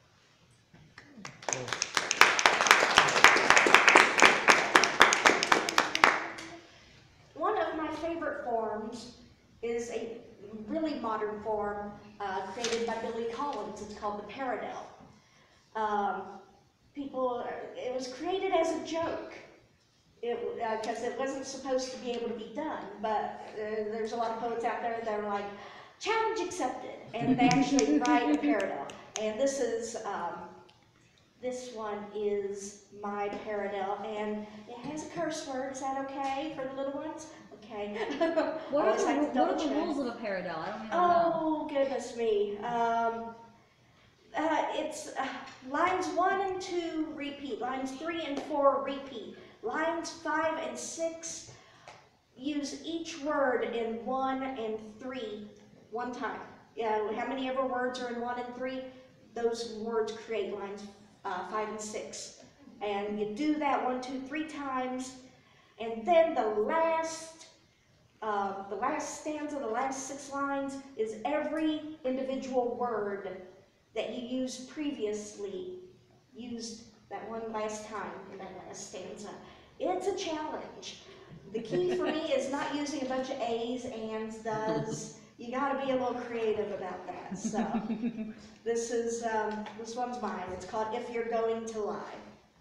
One of my favorite forms is a really modern form uh, created by Billy Collins. It's called the Paradell. Um, people, it was created as a joke. Because it, uh, it wasn't supposed to be able to be done, but uh, there's a lot of poets out there that are like, challenge accepted, and they actually write a Paradell. And this is, um, this one is my Paradell, and it has a curse word. Is that okay for the little ones? Okay. What are Always the, like to what double are the check. rules of a Paradell? I don't even know. Oh, goodness me. Um, uh, it's uh, lines one and two repeat, lines three and four repeat. Lines five and six use each word in one and three one time. Yeah, how many ever words are in one and three? Those words create lines uh, five and six. And you do that one, two, three times, and then the last, uh, the last stanza, the last six lines is every individual word that you used previously, used that one last time in that last stanza. It's a challenge. The key for me is not using a bunch of A's, ands, does. You gotta be a little creative about that. So this is, um, this one's mine. It's called If You're Going to Lie.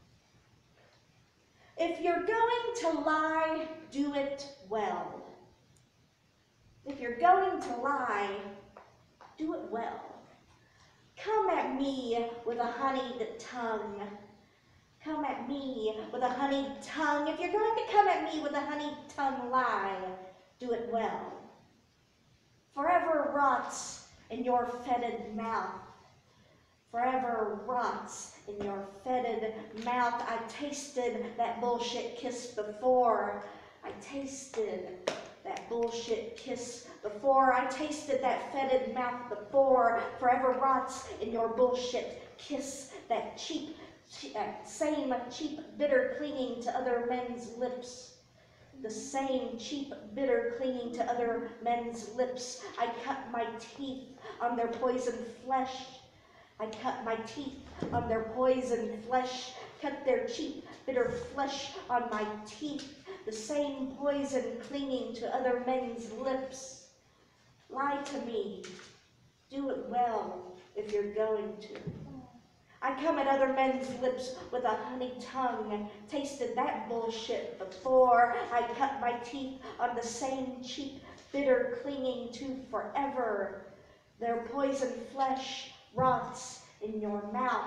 If you're going to lie, do it well. If you're going to lie, do it well. Come at me with a honeyed tongue. Come at me with a honeyed tongue. If you're going to come at me with a honeyed tongue lie, do it well. Forever rots in your fetid mouth. Forever rots in your fetid mouth. I tasted that bullshit kiss before. I tasted that bullshit kiss before. I tasted that fetid mouth before. Forever rots in your bullshit kiss. That cheap, uh, same cheap, bitter clinging to other men's lips. The same cheap, bitter clinging to other men's lips. I cut my teeth on their poisoned flesh. I cut my teeth on their poisoned flesh. Cut their cheap, bitter flesh on my teeth. The same poison clinging to other men's lips. Lie to me. Do it well if you're going to. I come at other men's lips with a honey tongue. Tasted that bullshit before. I cut my teeth on the same cheap, bitter clinging to forever. Their poison flesh rots in your mouth.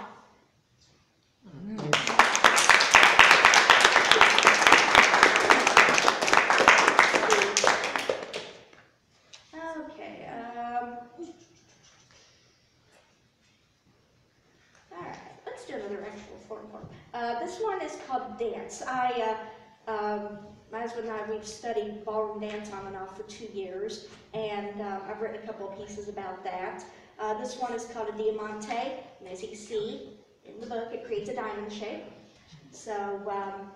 Okay, um, all right, let's do another actual form form. Uh, this one is called dance. I, uh, um, my husband and I, we've studied ballroom dance on and off for two years, and um, I've written a couple of pieces about that. Uh, this one is called a diamante, and as you can see in the book, it creates a diamond shape. So um,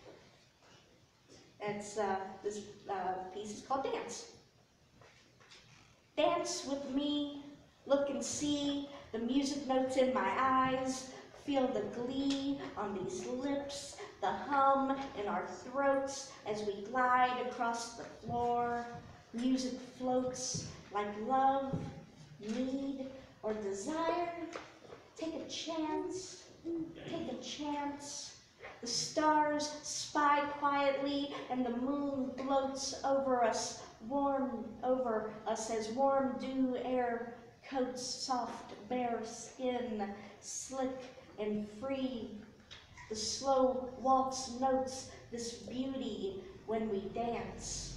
it's, uh, this uh, piece is called Dance. Dance with me, look and see the music notes in my eyes, feel the glee on these lips, the hum in our throats as we glide across the floor. Music floats like love, need, or desire. Take a chance, take a chance. The stars spy quietly, and the moon floats over us, warm over us as warm dew air coats soft, bare skin, slick and free. The slow waltz notes this beauty when we dance.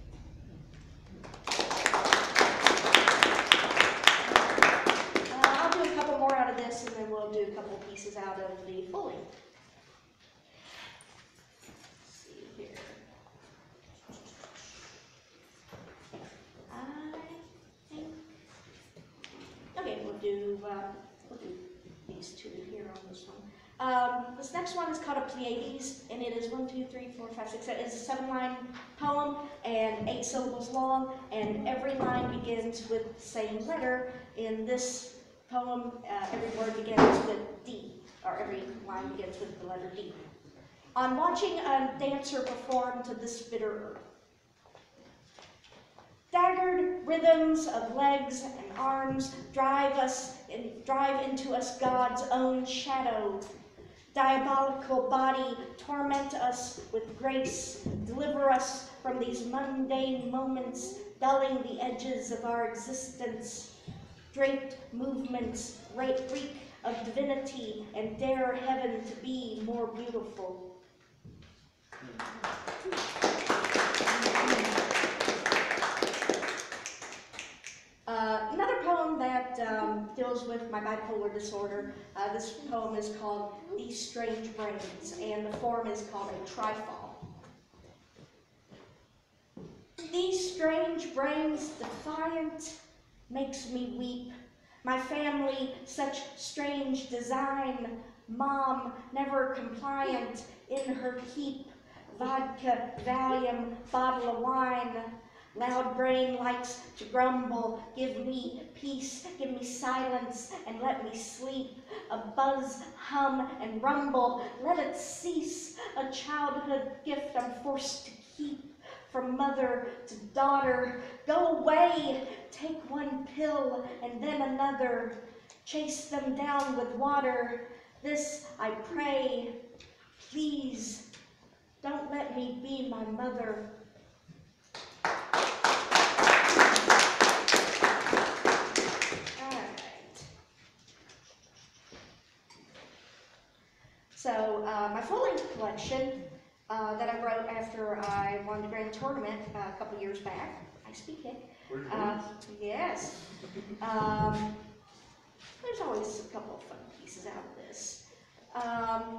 Uh, I'll do a couple more out of this, and then we'll do a couple pieces out of the full length. Let's see here. I think. Okay, we'll do uh, we'll do these two here on this one. Um, this next one is called a Pleiades, and it is one, two, three, four, five, six, seven. It's a seven-line poem and eight syllables long, and every line begins with the same letter. In this poem, uh, every word begins with D, or every line begins with the letter D. On watching a dancer perform to this bitter earth, staggered rhythms of legs and arms drive us and drive into us God's own shadow. Diabolical body, torment us with grace, deliver us from these mundane moments, dulling the edges of our existence. Draped movements, reek of divinity, and dare heaven to be more beautiful. Uh, another poem that um, deals with my bipolar disorder. Uh, this poem is called These Strange Brains, and the form is called a trifol. These strange brains, defiant, makes me weep. My family, such strange design. Mom, never compliant in her keep. Vodka, Valium, bottle of wine. Loud brain likes to grumble, give me peace, give me silence, and let me sleep. A buzz, hum, and rumble, let it cease. A childhood gift I'm forced to keep. From mother to daughter, go away. Take one pill and then another. Chase them down with water. This I pray. Please, don't let me be my mother. So uh, my full-length collection uh, that I wrote after I won the grand tournament uh, a couple years back. I speak it. Uh, yes. Um, there's always a couple of fun pieces out of this. Um,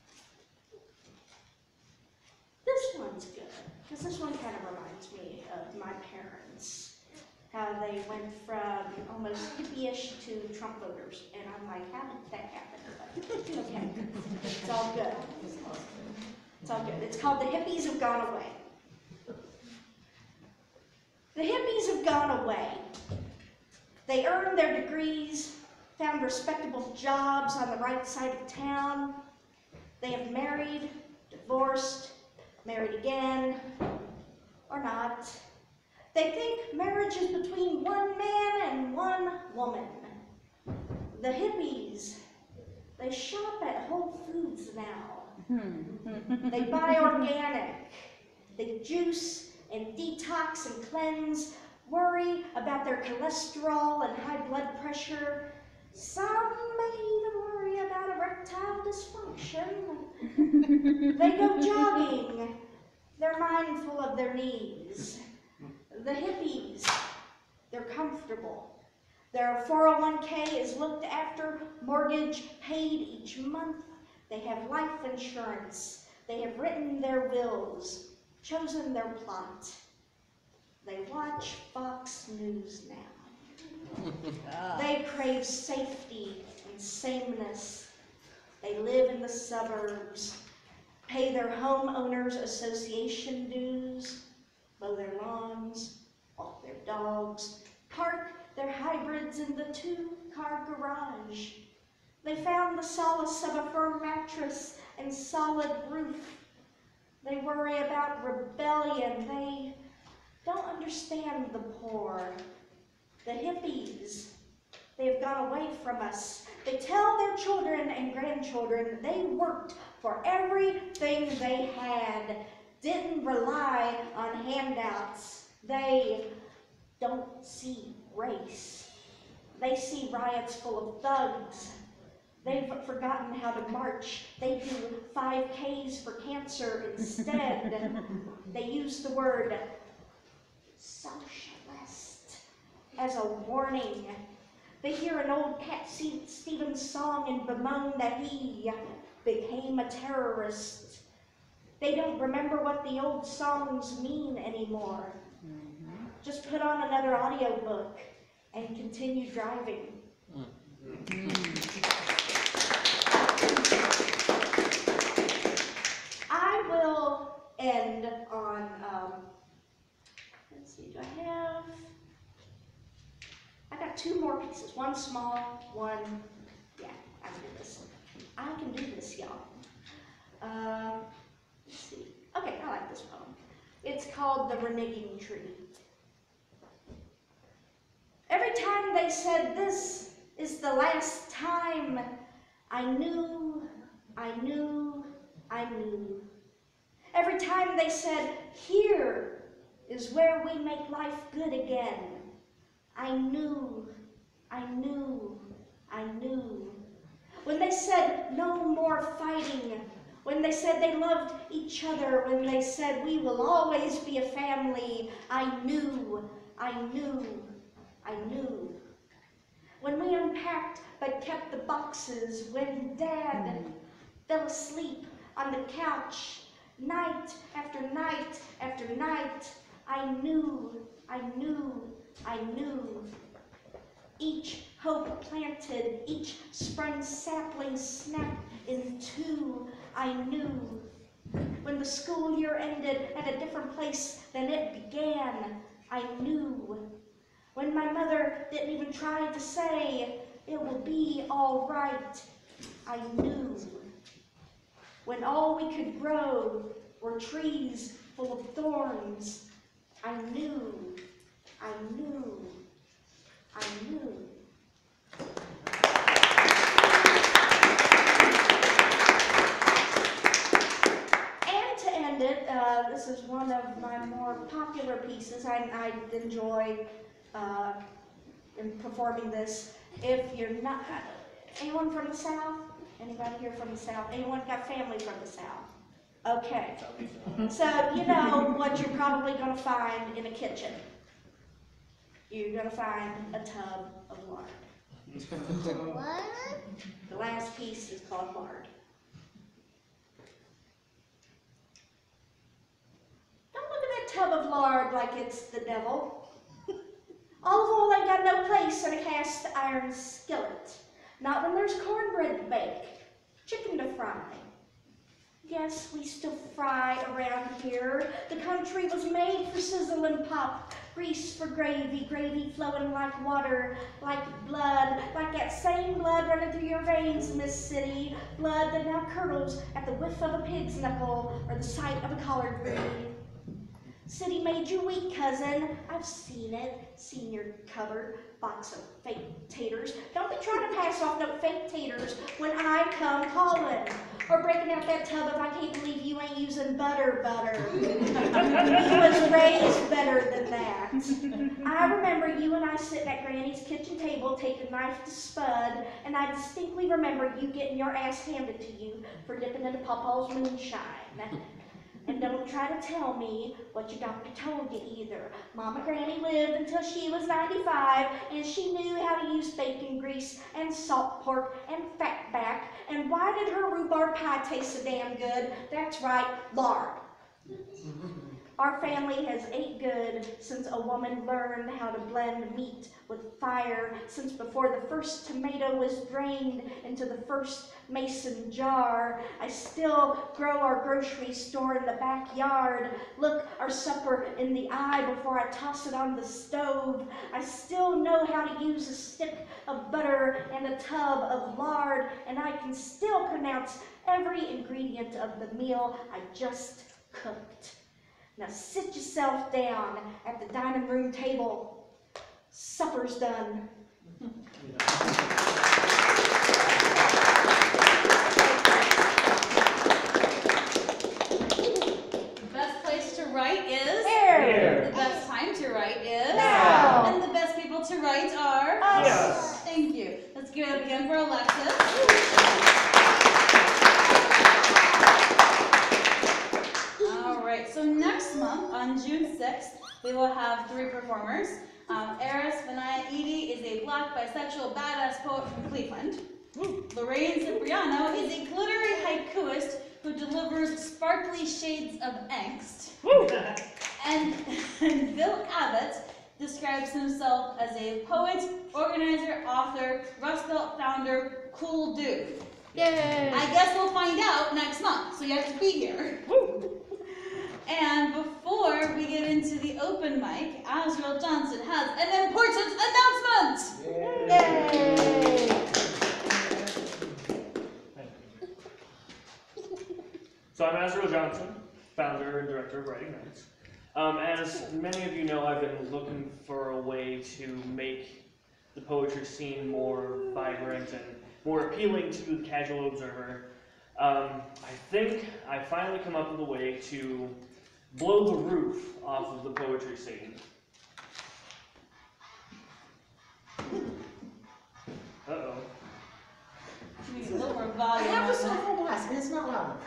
this one's good, because this one kind of reminds me of my parents. How they went from almost hippie-ish to Trump voters. And I'm like, how did that happen? But, okay, it's all good. It's all good. It's called The Hippies Have Gone Away. The hippies have gone away. They earned their degrees, found respectable jobs on the right side of town. They have married, divorced, married again, or not. They think marriage is between one man and one woman. The hippies, they shop at Whole Foods now. They buy organic. They juice and detox and cleanse, worry about their cholesterol and high blood pressure. Some may even worry about erectile dysfunction. They go jogging. They're mindful of their knees. The hippies, they're comfortable. Their four oh one K is looked after, mortgage paid each month. They have life insurance. They have written their wills, chosen their plot. They watch Fox News now. They crave safety and sameness. They live in the suburbs, pay their homeowners association dues, mow their lawns, walk their dogs, park their hybrids in the two-car garage. They found the solace of a firm mattress and solid roof. They worry about rebellion. They don't understand the poor. The hippies, they have gone away from us. They tell their children and grandchildren they worked for everything they had, didn't rely on handouts. They don't see race. They see riots full of thugs. They've forgotten how to march. They do five Ks for cancer instead. They use the word socialist as a warning. They hear an old Cat Stevens song and bemoan that he became a terrorist. They don't remember what the old songs mean anymore. Mm-hmm. Just put on another audiobook and continue driving. Mm-hmm. I will end on, um, let's see, do I have, I got two more pieces, one small, one, yeah, I can do this. I can do this, y'all. Uh, let's see, okay, I like this poem. It's called The Reneging Tree. Every time they said, this is the last time, I knew, I knew, I knew. Every time they said, here is where we make life good again, I knew, I knew, I knew. When they said, no more fighting, when they said they loved each other, when they said, we will always be a family, I knew, I knew, I knew. When we unpacked but kept the boxes, when Dad fell asleep on the couch, night after night after night, I knew, I knew, I knew. Each hope planted, each sprung sapling snapped in two, I knew. When the school year ended at a different place than it began, I knew. When my mother didn't even try to say, it will be all right, I knew. When all we could grow were trees full of thorns, I knew, I knew, I knew. And to end it, uh, this is one of my more popular pieces. I, I enjoy uh, in performing this. If you're not, uh, anyone from the South? Anybody here from the South? Anyone got family from the South? Okay. So you know what you're probably going to find in a kitchen. You're going to find a tub of lard. What? The last piece is called lard. Don't look at that tub of lard like it's the devil. Olive oil ain't got no place in a cast iron skillet. Not when there's cornbread to bake, chicken to fry. Yes, we still fry around here. The country was made for sizzle and pop, grease for gravy, gravy flowing like water, like blood, like that same blood running through your veins, Miss City, blood that now curdles at the whiff of a pig's knuckle or the sight of a collard green. City made you weak, cousin. I've seen it. Seen your cupboard box of fake taters. Don't be trying to pass off no fake taters when I come calling. Or breaking out that tub if I can't believe you ain't using butter butter. You was raised better than that. I remember you and I sitting at Granny's kitchen table taking knife to spud, and I distinctly remember you getting your ass handed to you for dipping into Pawpaw's moonshine. And don't try to tell me what your doctor told you either. Mama Granny lived until she was ninety-five, and she knew how to use bacon grease and salt pork and fat back. And why did her rhubarb pie taste so damn good? That's right, lard. Our family has ate good since a woman learned how to blend meat with fire, since before the first tomato was drained into the first mason jar. I still grow our grocery store in the backyard, look our supper in the eye before I toss it on the stove. I still know how to use a stick of butter and a tub of lard, and I can still pronounce every ingredient of the meal I just cooked. Now sit yourself down at the dining room table. Supper's done. month, on June sixth, we will have three performers. Um, Eris Vinaya Edie is a black bisexual badass poet from Cleveland. Lorraine Cipriano is a glittery haikuist who delivers sparkly shades of angst. And, and Bill Abbott describes himself as a poet, organizer, author, Rust Belt founder, cool dude. Yay! I guess we'll find out next month, so you have to be here. And before we get into the open mic, Azrael Johnson has an important announcement! Yay! So I'm Azrael Johnson, founder and director of Writing Nights. Um, as many of you know, I've been looking for a way to make the poetry scene more vibrant and more appealing to the casual observer. Um, I think I finally come up with a way to blow the roof off of the poetry scene. Uh-oh. We need a little more I volume have on the that. cell phone blast, and it's not loud.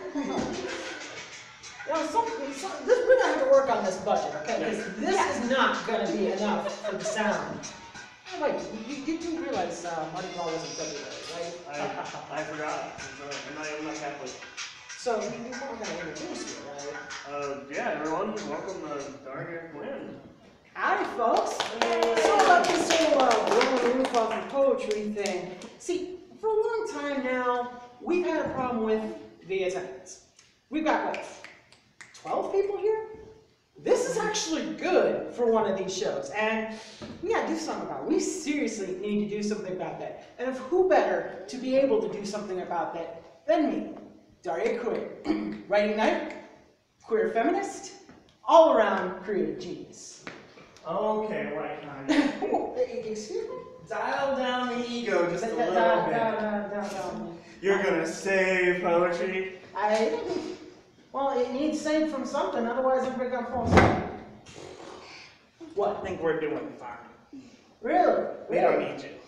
Now, some, some, this, we're gonna have to work on this budget, okay? Because this is not gonna be enough for the sound. Oh, wait, you, you do realize uh, Mardi Gras was in February, I, right? I forgot. I'm sorry. I'm not, I'm not Catholic. So you, you weren't gonna introduce you, right? Uh, yeah, everyone, welcome to Daria Quinn. Howdy, folks. So about this whole uh, blowing the roof off the poetry thing. See, for a long time now, we've had a problem with the attendance. We've got, what, twelve people here? This is actually good for one of these shows, and we gotta do something about it. We seriously need to do something about that. And if who better to be able to do something about that than me, Daria Quinn, Writing Night, queer feminist, all around creative genius. Okay, right, honey. Oh, e- excuse me? Dial down the ego just a Down, little down, bit. down, down, down. You're gonna save poetry? I, well, it needs saved from something, otherwise everybody got false asleep. What? I think we're doing fine. Really? We don't need you.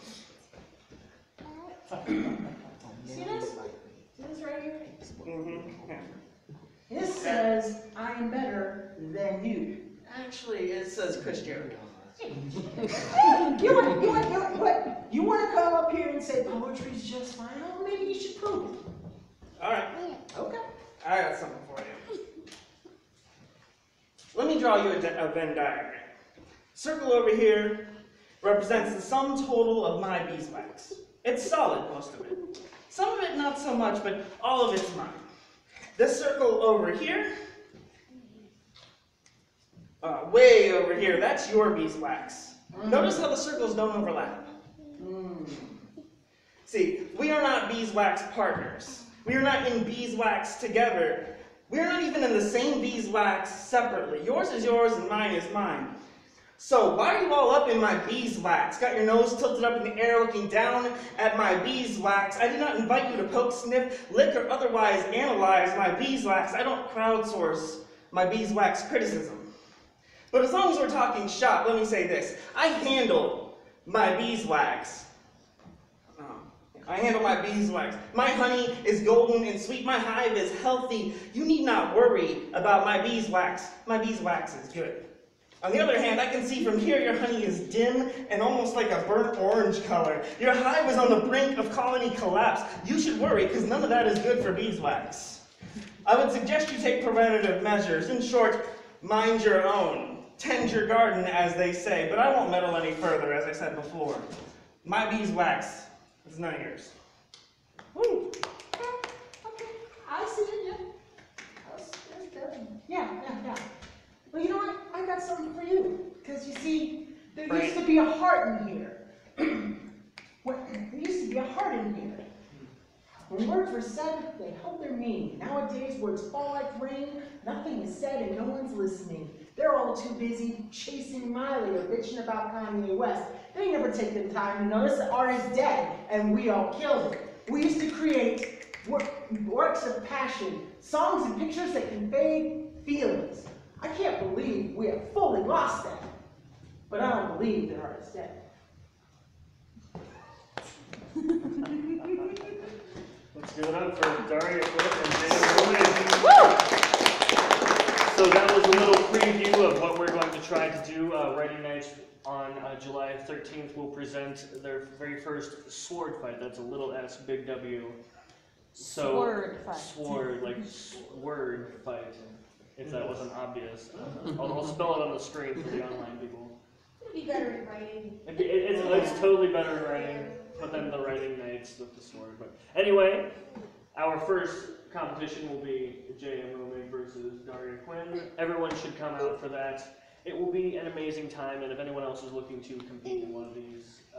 See this? See this right here? Mm-hmm. This says, I am better than you. Actually, it says Chris Jericho. You want, you want, you want, what? You want to come up here and say poetry's just fine? Oh, maybe you should prove it. All right, Okay. I got something for you. Let me draw you a, di- a Venn diagram. Circle over here represents the sum total of my beeswax. It's solid, most of it. Some of it not so much, but all of it's mine. This circle over here, uh, way over here, that's your beeswax. Notice how the circles don't overlap. Mm. See, we are not beeswax partners. We are not in beeswax together. We are not even in the same beeswax separately. Yours is yours and mine is mine. So why are you all up in my beeswax? Got your nose tilted up in the air looking down at my beeswax. I did not invite you to poke, sniff, lick, or otherwise analyze my beeswax. I don't crowdsource my beeswax criticism. But as long as we're talking shop, let me say this. I handle my beeswax. Um, I handle my beeswax. My honey is golden and sweet. My hive is healthy. You need not worry about my beeswax. My beeswax is good. On the other hand, I can see from here your honey is dim and almost like a burnt orange color. Your hive is on the brink of colony collapse. You should worry, because none of that is good for beeswax. I would suggest you take preventative measures. In short, mind your own. Tend your garden, as they say, but I won't meddle any further, as I said before. My beeswax is none of yours. Woo. Okay, okay. I see it, yeah. That's, that's good. Yeah, yeah, yeah. Well, you know what? I got something for you. Because you see, there Right. used to be a heart in here. What, there used to be a heart in here. When words were said, they held their meaning. Nowadays, words fall like rain. Nothing is said and no one's listening. They're all too busy chasing Miley or bitching about Kanye West. They never take the time to notice that art is dead and we all killed it. We used to create work, works of passion, songs and pictures that convey feelings. I can't believe we have fully lost that. But I don't believe that art is dead. Let's give it up for Daria Quinn and Dana Roman. So that was a little pre preview of what we're going to try to do. Uh, Writing Nights on uh, July thirteenth will present their very first sword fight. That's a little S, big W. So, Sword fight. Sword, like word fight, if that wasn't obvious. I'll, I'll spell it on the screen for the online people. It'd be better in writing. It, it, it's, it's totally better in writing, but then the Writing Nights with the sword. But anyway, our first competition will be J M Roman versus Daria Quinn. Everyone should come out for that. It will be an amazing time, and if anyone else is looking to compete in one of these